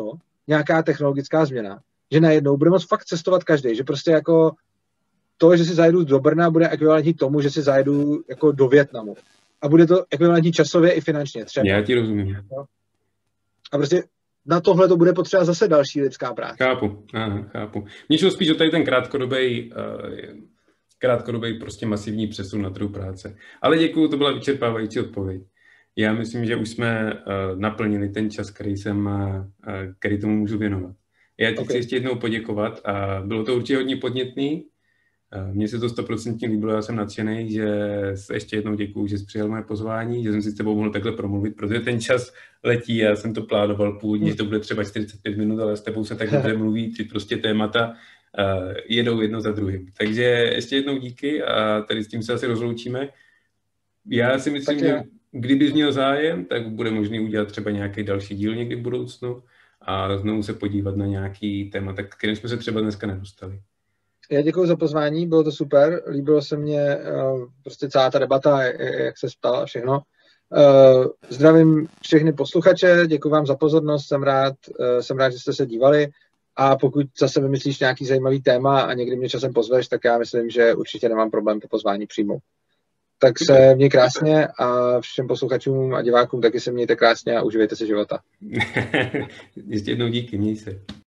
nějaká technologická změna, že najednou bude moct fakt cestovat každý, že prostě jako to, že si zajedu do Brna, bude ekvivalentní tomu, že si zajedu jako do Vietnamu. A bude to ekvivalentní časově i finančně třeba. Já ti rozumím. A prostě na tohle to bude potřeba zase další lidská práce. Chápu, aha, chápu. Mně šlo spíš o tady ten krátkodobý, uh, krátkodobý prostě masivní přesun na trhu práce. Ale děkuju, to byla vyčerpávající odpověď. Já myslím, že už jsme uh, naplnili ten čas, který jsem, uh, který tomu můžu věnovat. Já ti okay. chci ještě jednou poděkovat a bylo to určitě hodně podnětný. Uh, mně se to stoprocentně líbilo, já jsem nadšený, že ještě jednou děkuju, že jsi přijal moje pozvání, že jsem si s tebou mohl takhle promluvit, protože ten čas letí, já jsem to plánoval původně, že to bude třeba čtyřicet pět minut, ale s tebou se tak dobře mluví, ty prostě témata uh, jedou jedno za druhým. Takže ještě jednou díky a tady s tím se asi rozloučíme. Já si myslím, že kdybys měl zájem, tak bude možné udělat třeba nějaký další díl někdy v budoucnu a znovu se podívat na nějaký témata, kterým jsme se třeba dneska nedostali. Já děkuji za pozvání, bylo to super, líbilo se mně prostě celá ta debata, jak se ptal a všechno. Zdravím všechny posluchače, děkuji vám za pozornost, jsem rád, jsem rád, že jste se dívali a pokud zase vymyslíš nějaký zajímavý téma a někdy mě časem pozveš, tak já myslím, že určitě nemám problém to pozvání přijmout. Tak se měj krásně a všem posluchačům a divákům taky se mějte krásně a uživejte si života. Ještě jednou díky, měj se.